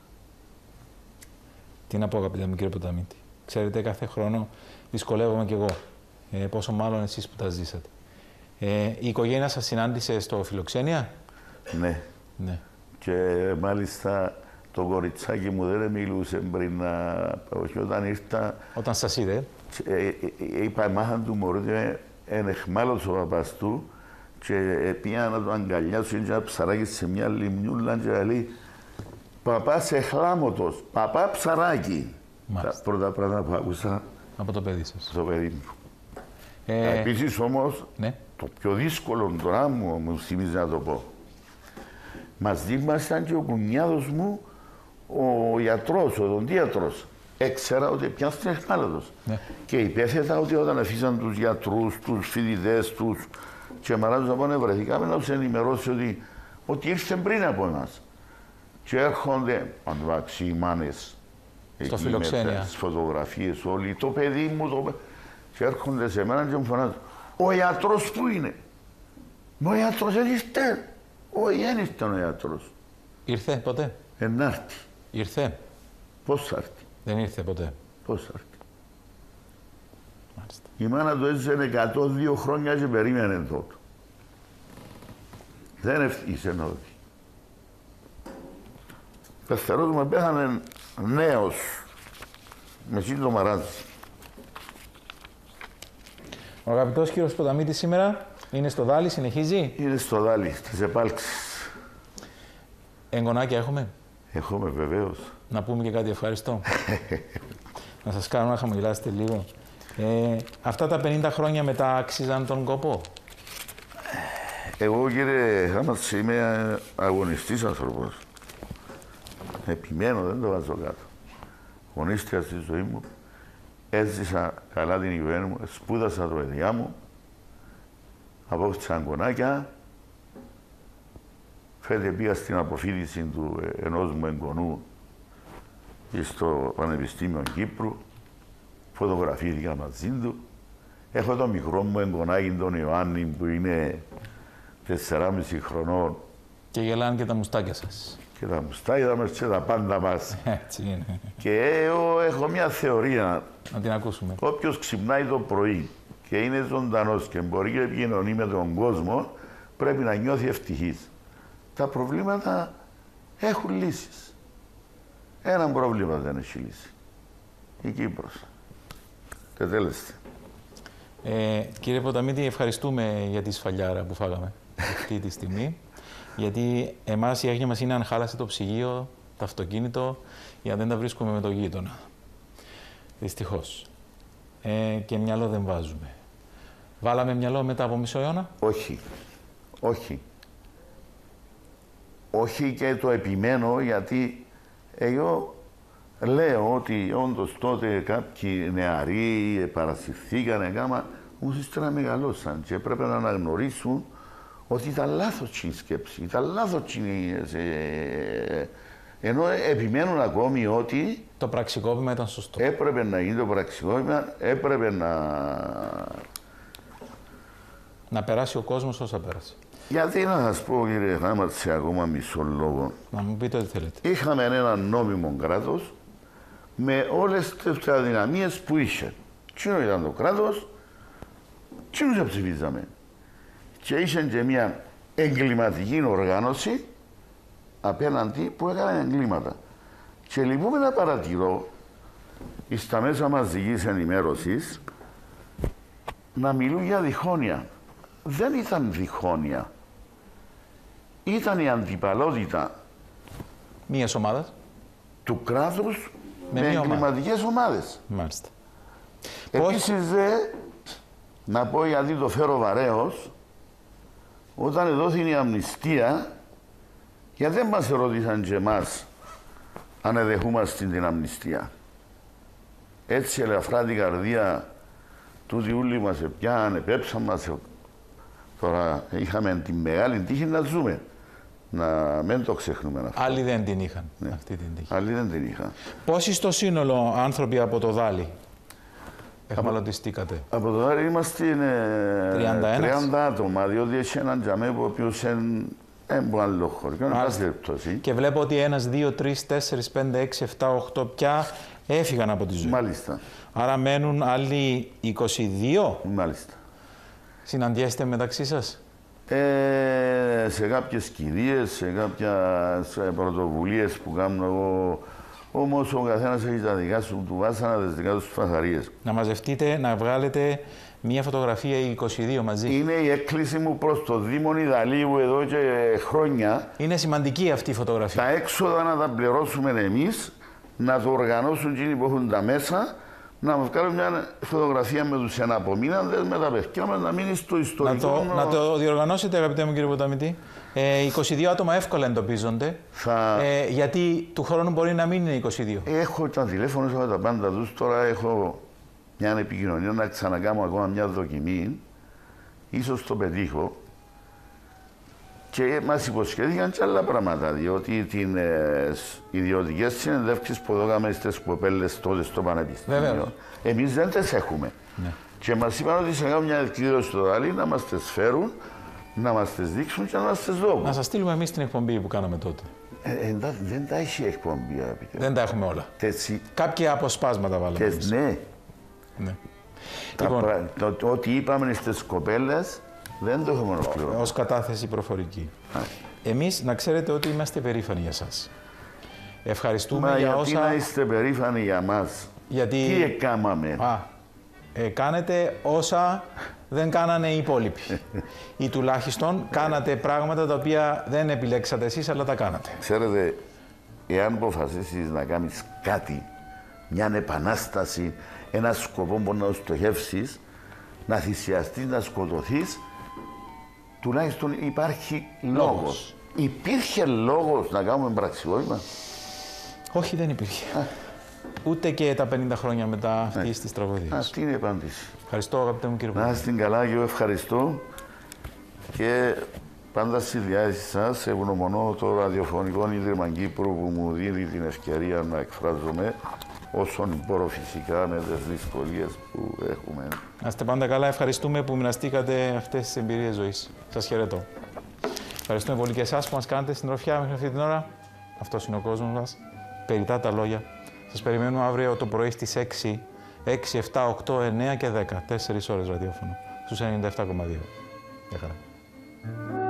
Τι να πω, αγαπητέ μου κύριε Ποταμίτη. Ξέρετε, κάθε χρόνο δυσκολεύομαι κι εγώ. Ε, πόσο μάλλον εσείς που τα ζήσατε. Ε, η οικογένεια σας συνάντησε στο Φιλοξένια. Ναι. ναι. Και μάλιστα το κοριτσάκι μου δεν μιλούσε πριν να... Όχι, όταν ήρθα... Όταν σας είδε. Ε, ε, ε, είπα, μάθαν του μωρού ότι είναι εχμάλωτος ο παπάς του και πήγα να το αγκαλιάσω και ένα ψαράκι σε μια λιμνιούλα και λέει «Παπάς εχλάμωτος, παπά ψαράκι». Μάλιστα. Τα πρώτα πράγματα που άκουσα από το παιδί σας. Το παιδί μου. Ε... Επίσης όμως, ναι. το πιο δύσκολο τώρα μου, μου θυμίζει να το πω. Μας δίμασταν και ο κουνιάδος μου, ο ιατρός, ο οδοντίατρος. Έξερα ότι πιάστηκε εχμάλωτος. Ναι. Και υπέθετα ότι όταν αφήσαν τους γιατρούς, τους φοιτητές τους και μαράζουν από να βρεθήκαμε να τους ενημερώσει ότι, ότι ήρθε πριν από εμάς. Και έρχονται, αντιβάξει οι μάνες, στο Φιλοξένια. Τις φωτογραφίες όλοι, το παιδί μου, το... και έρχονται σε μένα και μου φωνάζουν «Ο ιατρός που είναι». «Ο ιατρός δεν ήρθε». «Όχι, δεν ήρθε ο ιατρός». Ήρθε ποτέ. Ενάρτη. Ήρθε. Πώς θα έρθει. Δεν ήρθε ποτέ. Πώς θα έρθει. Μάλιστα. Η μάνα του έζησε εκατό δύο χρόνια και περίμενε τότε. Δεν ευτύχησε να δει. Ο πεθερός μου πέθανε νέος, με σύντο μαράζι. Ο αγαπητός κύριος Ποταμίτης σήμερα είναι στο Δάλι, συνεχίζει. Είναι στο Δάλι, στις επάλξεις. Εγγονάκια έχουμε. Έχουμε βεβαίως. Να πούμε και κάτι ευχαριστώ. Να σας κάνω να χαμογελάσετε λίγο. Ε, αυτά τα πενήντα χρόνια μετά άξιζαν τον κόπο. Εγώ κύριε Χάμας είμαι αγωνιστής άνθρωπος. Επιμένω, δεν το βάζω κάτω. Αγωνίστηκα στη ζωή μου. Έζησα καλά την οικογένεια μου, σπούδασα το παιδιά μου. Απόκτησα αγκονάκια. Φέτε πήγα στην αποφοίτηση του ενός μου εγγονού στο Πανεπιστήμιο Κύπρου. Φωτογραφήθηκα μαζί του. Έχω το μικρό μου εγγονάκι, τον Ιωάννη, που είναι τεσσεράμισι χρονών. Και γελάνε και τα μουστάκια σας. Και τα μουστάκια μας και τα πάντα μας. Έτσι είναι. Και εγώ έχω μια θεωρία. Να την ακούσουμε. Όποιος ξυπνάει το πρωί και είναι ζωντανός και μπορεί να επικοινωνεί με τον κόσμο, πρέπει να νιώθει ευτυχής. Τα προβλήματα έχουν λύσεις. Ένα πρόβλημα δεν έχει λύση. Η Κύπρος. Τετέλεστε. Ε, κύριε Ποταμίτη, ευχαριστούμε για τη σφαλιάρα που φάγαμε αυτή τη στιγμή. Γιατί εμάς η έγνοια μας είναι αν χάλασε το ψυγείο, το αυτοκίνητο, για να δεν τα βρίσκουμε με το γείτονα. Δυστυχώς. Ε, και μυαλό δεν βάζουμε. Βάλαμε μυαλό μετά από μισό αιώνα. Όχι. Όχι. Όχι και το επιμένω γιατί εγώ λέω ότι όντως τότε κάποιοι νεαροί παρασυρθήκανε γάμα, όμως ύστερα μεγαλώσαν και έπρεπε να αναγνωρίσουν ότι ήταν λάθος η σκέψη, ήταν λάθος η... Ενώ επιμένουν ακόμη ότι... Το πραξικόπημα ήταν σωστό. Έπρεπε να γίνει το πραξικόπημα, έπρεπε να... Να περάσει ο κόσμος όσα πέρασε. Γιατί να σας πω, κύριε Χάματ, σε ακόμα μισό λόγο. Να μου πείτε ό,τι θέλετε. Είχαμε ένα νόμιμο κράτος με όλες τις αδυναμίες που είχε. Τι ήταν το κράτος, τι τους ψηφίζαμε. Και είχε και μια εγκληματική οργάνωση απέναντι που έκανε εγκλήματα. Και λυπούμε να παρατηρώ στα μέσα μαζικής ενημέρωσης να μιλούν για διχόνοια. Δεν ήταν διχόνοια. Ήταν η αντιπαλότητα μίας ομάδας του κράτους με, με εγκληματικές ομάδα. ομάδες. Μάλιστα. Επίσης, δε, να πω γιατί το φέρω βαρέως, όταν δόθηκε η αμνηστία, γιατί δεν μας ρώτησαν και εμάς αν εδεχούμαστε την αμνηστία. Έτσι ελαφρά την καρδία τούτοι όλοι μας πιάνε, επέψαν μας. Τώρα είχαμε τη μεγάλη τύχη να ζούμε. Να μην το ξεχνούμε αυτό. Άλλοι δεν την είχαν, ναι. αυτή την τύχη. Άλλοι δεν την είχαν. Πόσοι στο σύνολο άνθρωποι από το Δάλι εχμαλωτιστήκατε? Από το Δάλι είμαστε ε, τριάντα ένα. τριάντα άτομα, διότι έχει έναν τζαμέ ο οποίος είναι ένα άλλο χωριό. Και βλέπω ότι ένας, δύο, τρεις, τέσσερις, πέντε, έξι, εφτά, οχτώ πια έφυγαν από τη ζωή. Μάλιστα. Άρα μένουν άλλοι είκοσι δύο. Μάλιστα. Συναντιέστε μεταξύ σας? Ε, σε κάποιες κηδείες, σε κάποιες πρωτοβουλίες που κάνω εγώ. Όμως ο καθένας έχει τα δικά σου του βάσανα, τις δικά του φασαρίες. Να μαζευτείτε, να βγάλετε μία φωτογραφία οι είκοσι δύο μαζί. Είναι η έκκληση μου προς το Δήμο Ιδαλίου εδώ και χρόνια. Είναι σημαντική αυτή η φωτογραφία. Τα έξοδα να τα πληρώσουμε εμείς, να το οργανώσουν εκείνοι που έχουν τα μέσα, να μας βγάλουν μια φωτογραφία με τους εναπομείναντες, με τα παιδιά μας, να μείνει στο ιστορικό. Να το, να το διοργανώσετε, αγαπητέ μου κύριε Ποταμίτη. Ε, είκοσι δύο άτομα εύκολα εντοπίζονται. Θα... Ε, γιατί του χρόνου μπορεί να μην είναι είκοσι δύο. Έχω τα τηλέφωνα, έχω τα πάντα τους. Τώρα έχω μια επικοινωνία να ξανακάνω ακόμα μια δοκιμή. Ίσως το πετύχω. Και μας υποσχέθηκαν και άλλα πράγματα, διότι τις ε, ιδιωτικές συνεντεύξεις που δώκαμε στις κοπέλες τότε στο Πανεπιστήμιο, εμείς δεν τις έχουμε. Ναι. Και μας είπαν ότι σε κάνουν μια εκδήλωση στο Δαλή να μας τις φέρουν, να μας τις δείξουν και να μας τις δώσουν. Να σας στείλουμε εμείς την εκπομπή που κάναμε τότε. Ε, ε, δεν τα έχει εκπομπή, αγαπητέ. Δεν τα έχουμε όλα. Τεσί... Κάποια αποσπάσματα βάλαμε. Τες, ναι. ναι. Λοιπόν, το, το, ό,τι είπαμε στις κοπέλες, δεν το έχουμε ολοκληρώσει. Ως κατάθεση προφορική. Α. Εμείς να ξέρετε ότι είμαστε περήφανοι για σας. Ευχαριστούμε Μα για γιατί όσα... να είστε περήφανοι για μας. Γιατί... Τι έκαναμε. Α, ε, κάνετε όσα δεν κάνανε οι υπόλοιποι. Ή τουλάχιστον κάνατε πράγματα τα οποία δεν επιλέξατε εσείς, αλλά τα κάνατε. Ξέρετε, εάν αποφασίσεις να κάνεις κάτι, μια επανάσταση, ένα σκοπό που να στοχεύσεις, να θυσιαστείς, να σκοτωθείς, τουλάχιστον υπάρχει λόγος. λόγος. Υπήρχε λόγος να κάνουμε πραξικόπημα? Όχι, δεν υπήρχε. Α. Ούτε και τα πενήντα χρόνια μετά αυτή ναι. τη τραγωδία. Αυτή είναι η απάντηση. Ευχαριστώ, αγαπητέ μου κύριε Παπαδάκη. Να είστε καλά και εγώ ευχαριστώ. Και πάντα στη διάθεση σας ευγνωμονώ το ραδιοφωνικό Ίδρυμα Κύπρου που μου δίνει την ευκαιρία να εκφράζομαι όσον μπορώ φυσικά με τις δυσκολίες που έχουμε. Να είστε πάντα καλά. Ευχαριστούμε που μοιραστήκατε αυτές τις εμπειρίες ζωής. Σας χαιρετώ. Ευχαριστούμε πολύ και εσάς που μας κάνετε συντροφιά μέχρι αυτή την ώρα. Αυτός είναι ο κόσμος μας. Περιτά τα λόγια. Σας περιμένουμε αύριο το πρωί στις έξι, έξι, επτά, οκτώ, εννέα και δέκα. Τέσσερις ώρες ραδιόφωνο. Στους ενενήντα επτά κόμμα δύο. Γεια χαρά.